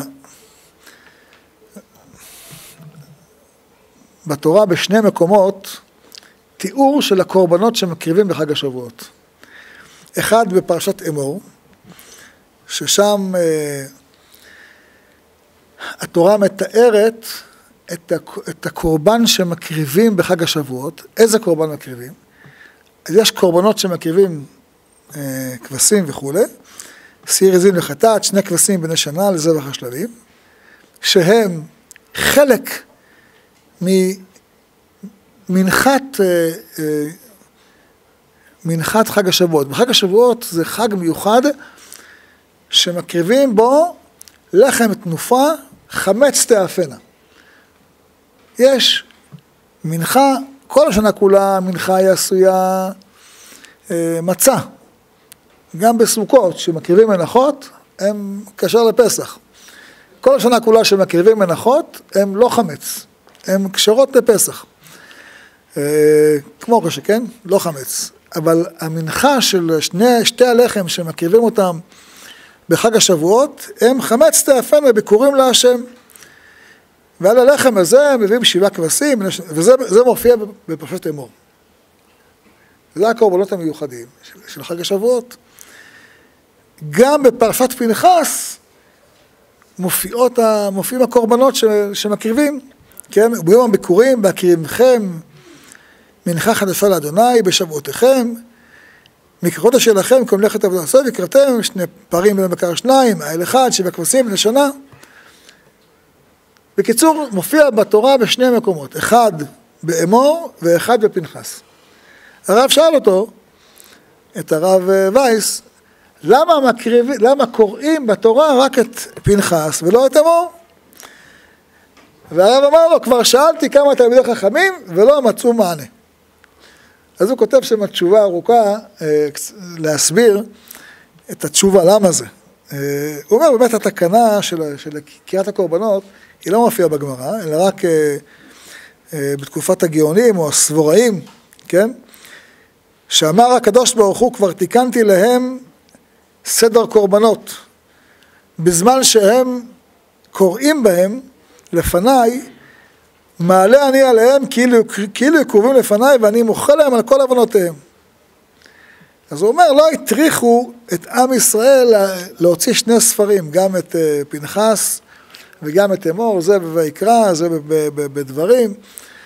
בתורה בשני מקומות תיאור של הקורבנות שמקריבים בחג השבועות. אחד בפרשת אמור, ששם אה, התורה מתארת את, את הקורבן שמקריבים בחג השבועות. איזה קורבן מקריבים? אז יש קורבנות שמקריבים אה, כבשים וכו', סיר עזים וחטאת, שני כבשים בני שנה לזבח השלמים, שהם חלק ממנחת אה, אה, מנחת חג השבועות. בחג השבועות זה חג מיוחד שמקריבים בו לחם תנופה, חמץ תאפנה. יש מנחה, כל השנה כולה מנחה היא עשויה אה, מצה. גם בסוכות שמקריבים מנחות, הם קשר לפסח. כל השנה כולה שמקריבים מנחות, הם לא חמץ, הם קשרות לפסח. אה, כמו כשכן, לא חמץ. אבל המנחה של שני, שתי הלחם שמקריבים אותם בחג השבועות, הם חמץ תאפן וביקורים להשם. ועל הלחם הזה הם מביאים שבעה כבשים, וזה מופיע בפרשת אמור. זה הקורבנות המיוחדים של, של חג השבועות. גם בפרשת פנחס מופיעות, מופיעים הקורבנות שמקריבים, כן? ביום הביקורים, בהקריבכם מנחה חדשה לאדוני בשבועותיכם, מקראות שלכם, כל מלאכת עבודה עשה, וקראתם שני פרים בן בקר שניים, האל אחד, שבע כבשים בני שנה. בקיצור, מופיע בתורה בשני מקומות, אחד באמור ואחד בפנחס. הרב שאל אותו, את הרב וייס, למה, מקריב, למה קוראים בתורה רק את פנחס ולא את אמור? והרב אמר לו, כבר שאלתי כמה תלמידי חכמים ולא מצאו מענה. אז הוא כותב שם התשובה ארוכה אה, להסביר את התשובה, למה זה. אה, הוא אומר, באמת התקנה של, של קריאת הקורבנות, היא לא מופיעה בגמרא, אלא רק אה, אה, בתקופת הגאונים או הסבוראים, כן? שאמר הקדוש ברוך הוא, כבר תיקנתי להם סדר קורבנות. בזמן שהם קוראים בהם, לפניי, מעלה אני עליהם כאילו, כאילו יקרובים לפניי ואני מוחה להם על כל עוונותיהם. אז הוא אומר, לא הטריחו את עם ישראל להוציא שני ספרים, גם את פנחס וגם את אמור, זה בויקרא, זה בדברים.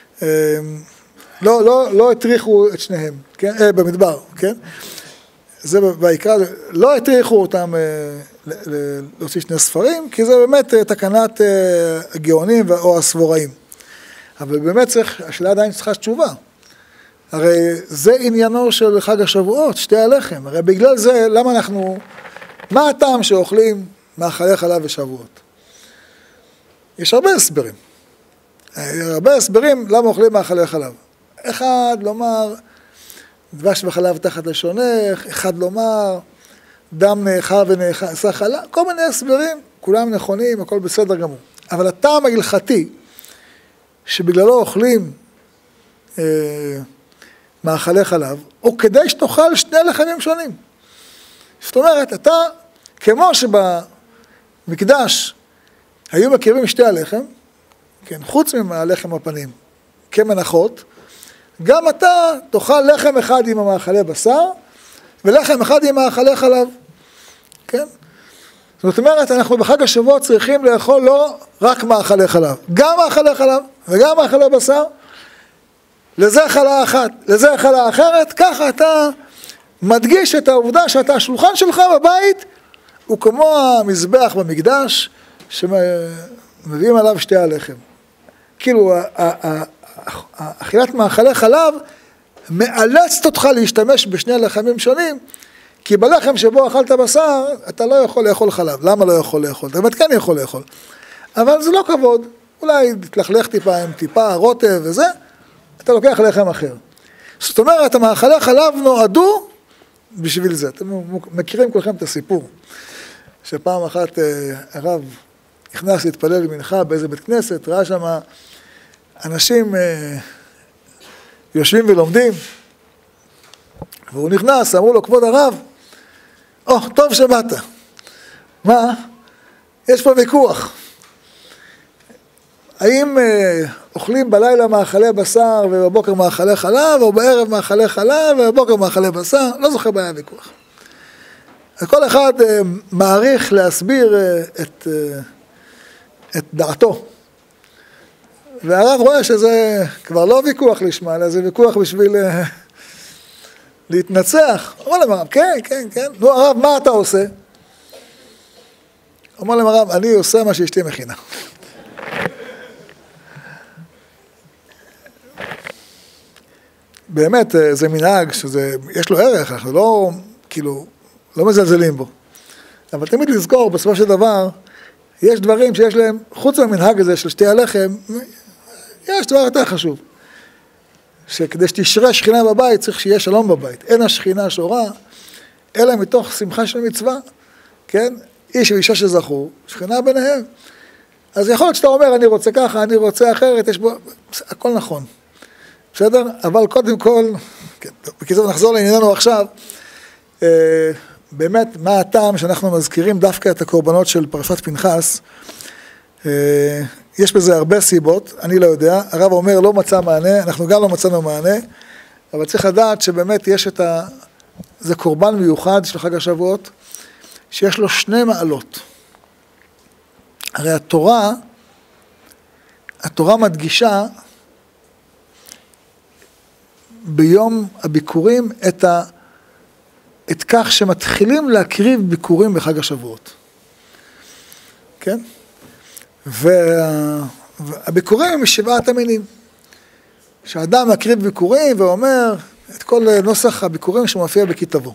לא, לא, לא הטריחו את שניהם, כן? במדבר, כן? זה בויקרא, לא הטריחו אותם להוציא שני ספרים, כי זה באמת תקנת הגאונים או הסבוראים. אבל באמת צריך, השאלה עדיין צריכה תשובה. הרי זה עניינו של חג השבועות, שתי הלחם. הרי בגלל זה, למה אנחנו, מה הטעם שאוכלים מאכלי חלב ושבועות? יש הרבה הסברים. הרבה הסברים למה אוכלים מאכלי חלב. אחד לומר, דבש וחלב תחת לשונך, אחד לומר, דם נאכל ונאכל חלב, כל מיני הסברים, כולם נכונים, הכל בסדר גמור. אבל הטעם ההלכתי, שבגללו אוכלים אה, מאכלי חלב, הוא כדי שתאכל שני לחמים שונים. זאת אומרת, אתה, כמו שבמקדש היו מקריבים שתי הלחם, כן, חוץ מהלחם הפנים, כמנחות, גם אתה תאכל לחם אחד עם המאכלי בשר, ולחם אחד עם מאכלי חלב, כן? זאת אומרת, אנחנו בחג השבועות צריכים לאכול לא רק מאכלי חלב, גם מאכלי חלב וגם מאכלי בשר, לזה חלה אחת, לזה חלה אחרת, ככה אתה מדגיש את העובדה שאתה, השולחן שלך בבית, הוא כמו המזבח במקדש, שמביאים עליו שתי הלחם. כאילו, אכילת מאכלי חלב מאלצת אותך להשתמש בשני הלחמים שונים, כי בלחם שבו אכלת בשר, אתה לא יכול לאכול חלב. למה לא יכול לאכול? אתה באמת כן יכול לאכול. אבל זה לא כבוד. אולי תלכלך טיפה עם טיפה, רוטב וזה, אתה לוקח לחם אחר. זאת אומרת, המאכלי חלב נועדו בשביל זה. אתם מכירים כולכם את הסיפור, שפעם אחת הרב נכנס להתפלל למנחה באיזה בית כנסת, ראה שם אנשים יושבים ולומדים, והוא נכנס, אמרו לו, כבוד הרב, או, oh, טוב שבאת. מה? יש פה ויכוח. האם אה, אוכלים בלילה מאכלי בשר ובבוקר מאכלי חלב, או בערב מאכלי חלב ובבוקר מאכלי בשר? לא זוכר בעיה ויכוח. וכל אחד אה, מעריך להסביר אה, את, אה, את דעתו. והרב רואה שזה כבר לא ויכוח לשמה, אלא זה ויכוח בשביל אה, להתנצח. אמר להם הרב, כן, כן, כן. נו הרב, מה אתה עושה? אמר להם הרב, אני עושה מה שאשתי מכינה. באמת, זה מנהג שיש לו ערך, אנחנו לא, כאילו, לא מזלזלים בו. אבל תמיד לזכור, בסופו של דבר, יש דברים שיש להם, חוץ מהמנהג הזה של שתי הלחם, יש דבר יותר חשוב. שכדי שתשרה שכינה בבית, צריך שיהיה שלום בבית. אין השכינה שורה, אלא מתוך שמחה של מצווה, כן? איש ואישה שזכו, שכינה ביניהם. אז יכול להיות שאתה אומר, אני רוצה ככה, אני רוצה אחרת, יש בו, הכל נכון. בסדר? אבל קודם כל, כן, בקיצור נחזור לענייננו עכשיו, אה, באמת מה הטעם שאנחנו מזכירים דווקא את הקורבנות של פרשת פנחס, אה, יש בזה הרבה סיבות, אני לא יודע, הרב אומר לא מצא מענה, אנחנו גם לא מצאנו מענה, אבל צריך לדעת שבאמת יש את ה... זה קורבן מיוחד של חג השבועות, שיש לו שני מעלות. הרי התורה, התורה מדגישה ביום הביקורים את, ה... את כך שמתחילים להקריב ביקורים בחג השבועות. כן? וה... והביקורים הם משבעת המינים. שהאדם מקריב ביקורים ואומר את כל נוסח הביקורים שמופיע בכתבו.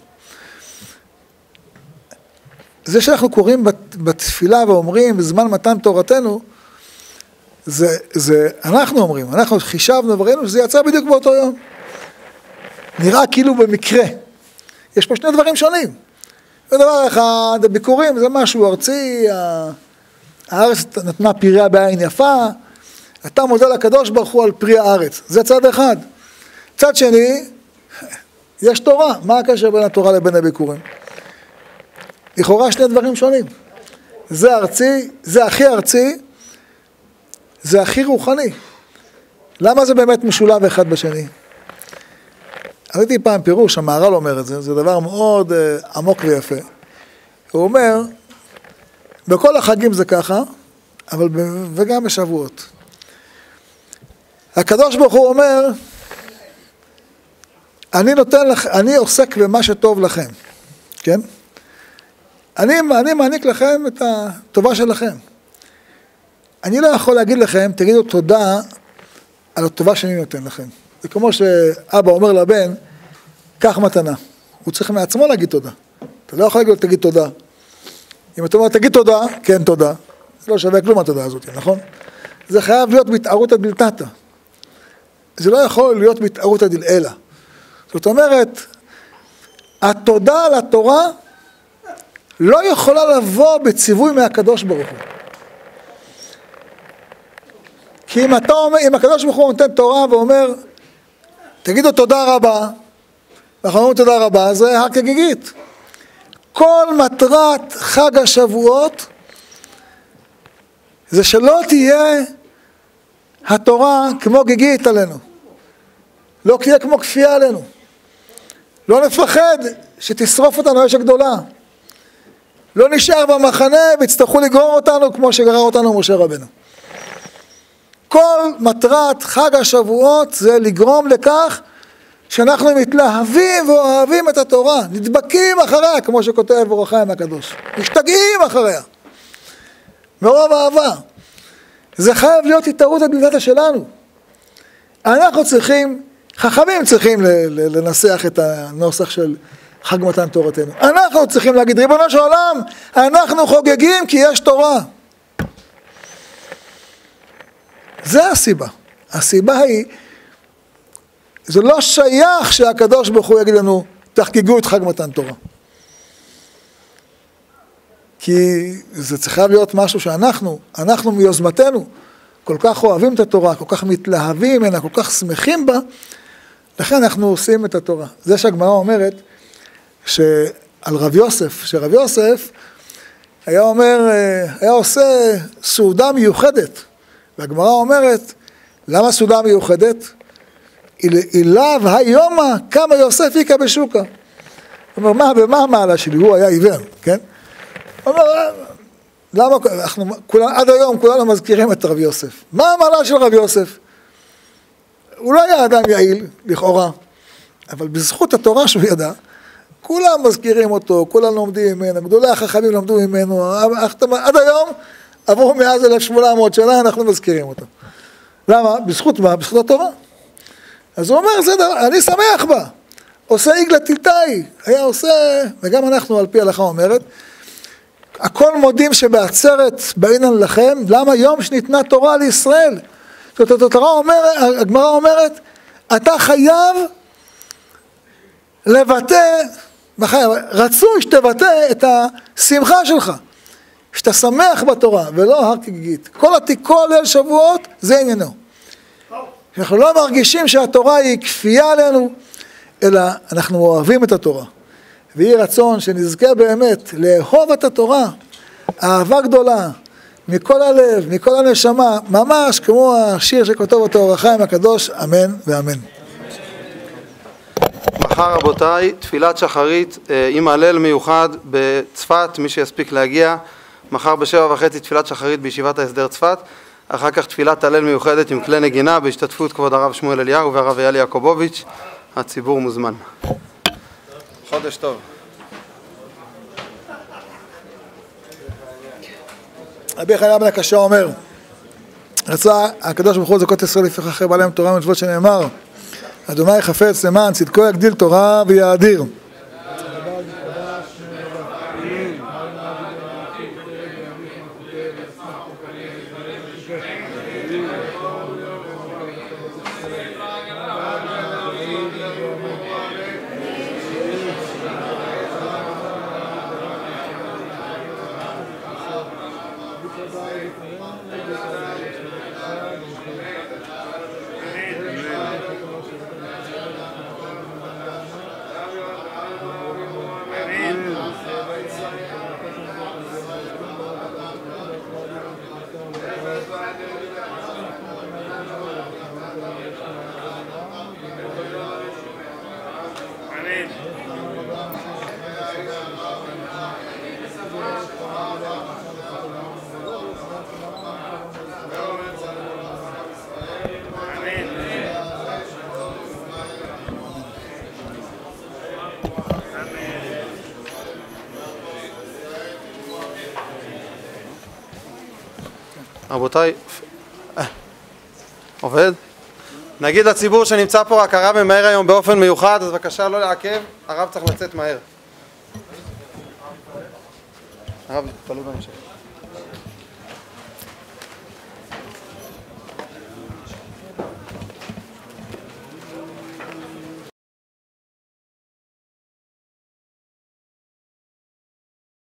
זה שאנחנו קוראים בתפילה ואומרים בזמן מתן תורתנו, זה, זה אנחנו אומרים, אנחנו חישבנו וראינו שזה יצא בדיוק באותו יום. נראה כאילו במקרה. יש פה שני דברים שונים. ודבר אחד, הביקורים זה משהו ארצי, הארץ נתנה פריה בעין יפה, אתה מודה לקדוש ברוך הוא על פרי הארץ. זה צד אחד. צד שני, יש תורה. מה הקשר בין התורה לבין הביקורים? לכאורה שני דברים שונים. זה ארצי, זה הכי ארצי, זה הכי רוחני. למה זה באמת משולב אחד בשני? ראיתי פעם פירוש, המהר"ל אומר את זה, זה דבר מאוד uh, עמוק ויפה. הוא אומר, בכל החגים זה ככה, אבל וגם בשבועות. הקדוש ברוך הוא אומר, אני נותן לך, אני עוסק במה שטוב לכם, כן? אני, אני מעניק לכם את הטובה שלכם. אני לא יכול להגיד לכם, תגידו תודה על הטובה שאני נותן לכם. זה כמו שאבא אומר לבן, קח מתנה. הוא צריך מעצמו להגיד תודה. אתה לא יכול להגיד לו, תגיד תודה. אם אתה אומר, תגיד תודה, כן תודה. זה לא שווה כלום התודה הזאת, נכון? זה חייב להיות בהתערותא דלתתא. זה לא יכול להיות בהתערותא דלעילא. זאת אומרת, התודה על התורה לא יכולה לבוא בציווי מהקדוש ברוך הוא. כי אם אתה אומר, אם הקדוש ברוך הוא נותן תורה ואומר, תגידו תודה רבה, ואנחנו אומרים תודה רבה, זה הר כגיגית. כל מטרת חג השבועות, זה שלא תהיה התורה כמו גיגית עלינו. לא תהיה כמו כפייה עלינו. לא נפחד שתשרוף אותנו אש הגדולה. לא נשאר במחנה ויצטרכו לגרור אותנו כמו שגרר אותנו משה רבנו. כל מטרת חג השבועות זה לגרום לכך שאנחנו מתלהבים ואוהבים את התורה, נדבקים אחריה, כמו שכותב אור החיים הקדוש. משתגעים אחריה. מרוב אהבה. זה חייב להיות התערות הדלתתה שלנו. אנחנו צריכים, חכמים צריכים לנסח את הנוסח של חג מתן תורתנו. אנחנו צריכים להגיד, ריבונו של עולם, אנחנו חוגגים כי יש תורה. זה הסיבה. הסיבה היא, זה לא שייך שהקדוש ברוך הוא יגיד לנו, תחגגו את חג מתן תורה. כי זה צריך להיות משהו שאנחנו, אנחנו מיוזמתנו, כל כך אוהבים את התורה, כל כך מתלהבים ממנה, כל כך שמחים בה, לכן אנחנו עושים את התורה. זה שהגמרא אומרת, שעל רב יוסף, שרב יוסף היה אומר, היה עושה סעודה מיוחדת, והגמרא אומרת, למה סעודה מיוחדת? אליו היומה כמה יוסף יקה בשוקה. הוא אומר, מה, במה המעלה שלי? הוא היה עיוור, כן? הוא אומר, למה, אנחנו, כולנו, עד היום כולנו מזכירים את רב יוסף. מה המעלה של רב יוסף? הוא לא היה אדם יעיל, לכאורה, אבל בזכות התורה שהוא ידע, כולם מזכירים אותו, כולם לומדים ממנו, גדולי החכמים למדו ממנו, עד היום, עברו מאז אלף שמונה מאות שנה, אנחנו מזכירים אותו. למה? בזכות מה? בזכות התורה. אז הוא אומר, זה דבר, אני שמח בה. עושה עגלה טלטאי, היה עושה, וגם אנחנו על פי ההלכה אומרת, הכל מודים שבעצרת בעינן לכם, למה יום שניתנה תורה לישראל? זאת התורה אומרת, הגמרא אומרת, אתה חייב לבטא, רצוי שתבטא את השמחה שלך, שאתה שמח בתורה, ולא הר כגיגית. כל עתיקו ליל שבועות, זה עניינו. אנחנו לא מרגישים שהתורה היא כפייה עלינו, אלא אנחנו אוהבים את התורה. ויהי רצון שנזכה באמת לאהוב את התורה, אהבה גדולה, מכל הלב, מכל הנשמה, ממש כמו השיר שכותב אותו אור החיים הקדוש, אמן ואמן. מחר רבותיי, תפילת שחרית עם הלל מיוחד בצפת, מי שיספיק להגיע, מחר בשבע וחצי תפילת שחרית בישיבת ההסדר צפת, אחר כך תפילת הלל מיוחדת עם כלי נגינה בהשתתפות כבוד הרב שמואל אליהו והרב אייל יעקובוביץ', הציבור מוזמן. חודש טוב. רבי חנינא בן הקשה אומר, רצה הקדוש ברוך הוא לזכות ישראל לפיכך אחרי בעלי תורה ומצוות שנאמר, אדוני חפץ למען צדקו יגדיל תורה ויאדיר. רבותיי, עובד? נגיד לציבור שנמצא פה רק הרב ממהר היום באופן מיוחד, אז בבקשה לא לעכב, הרב צריך לצאת מהר. הרב, תלוי בהמשך.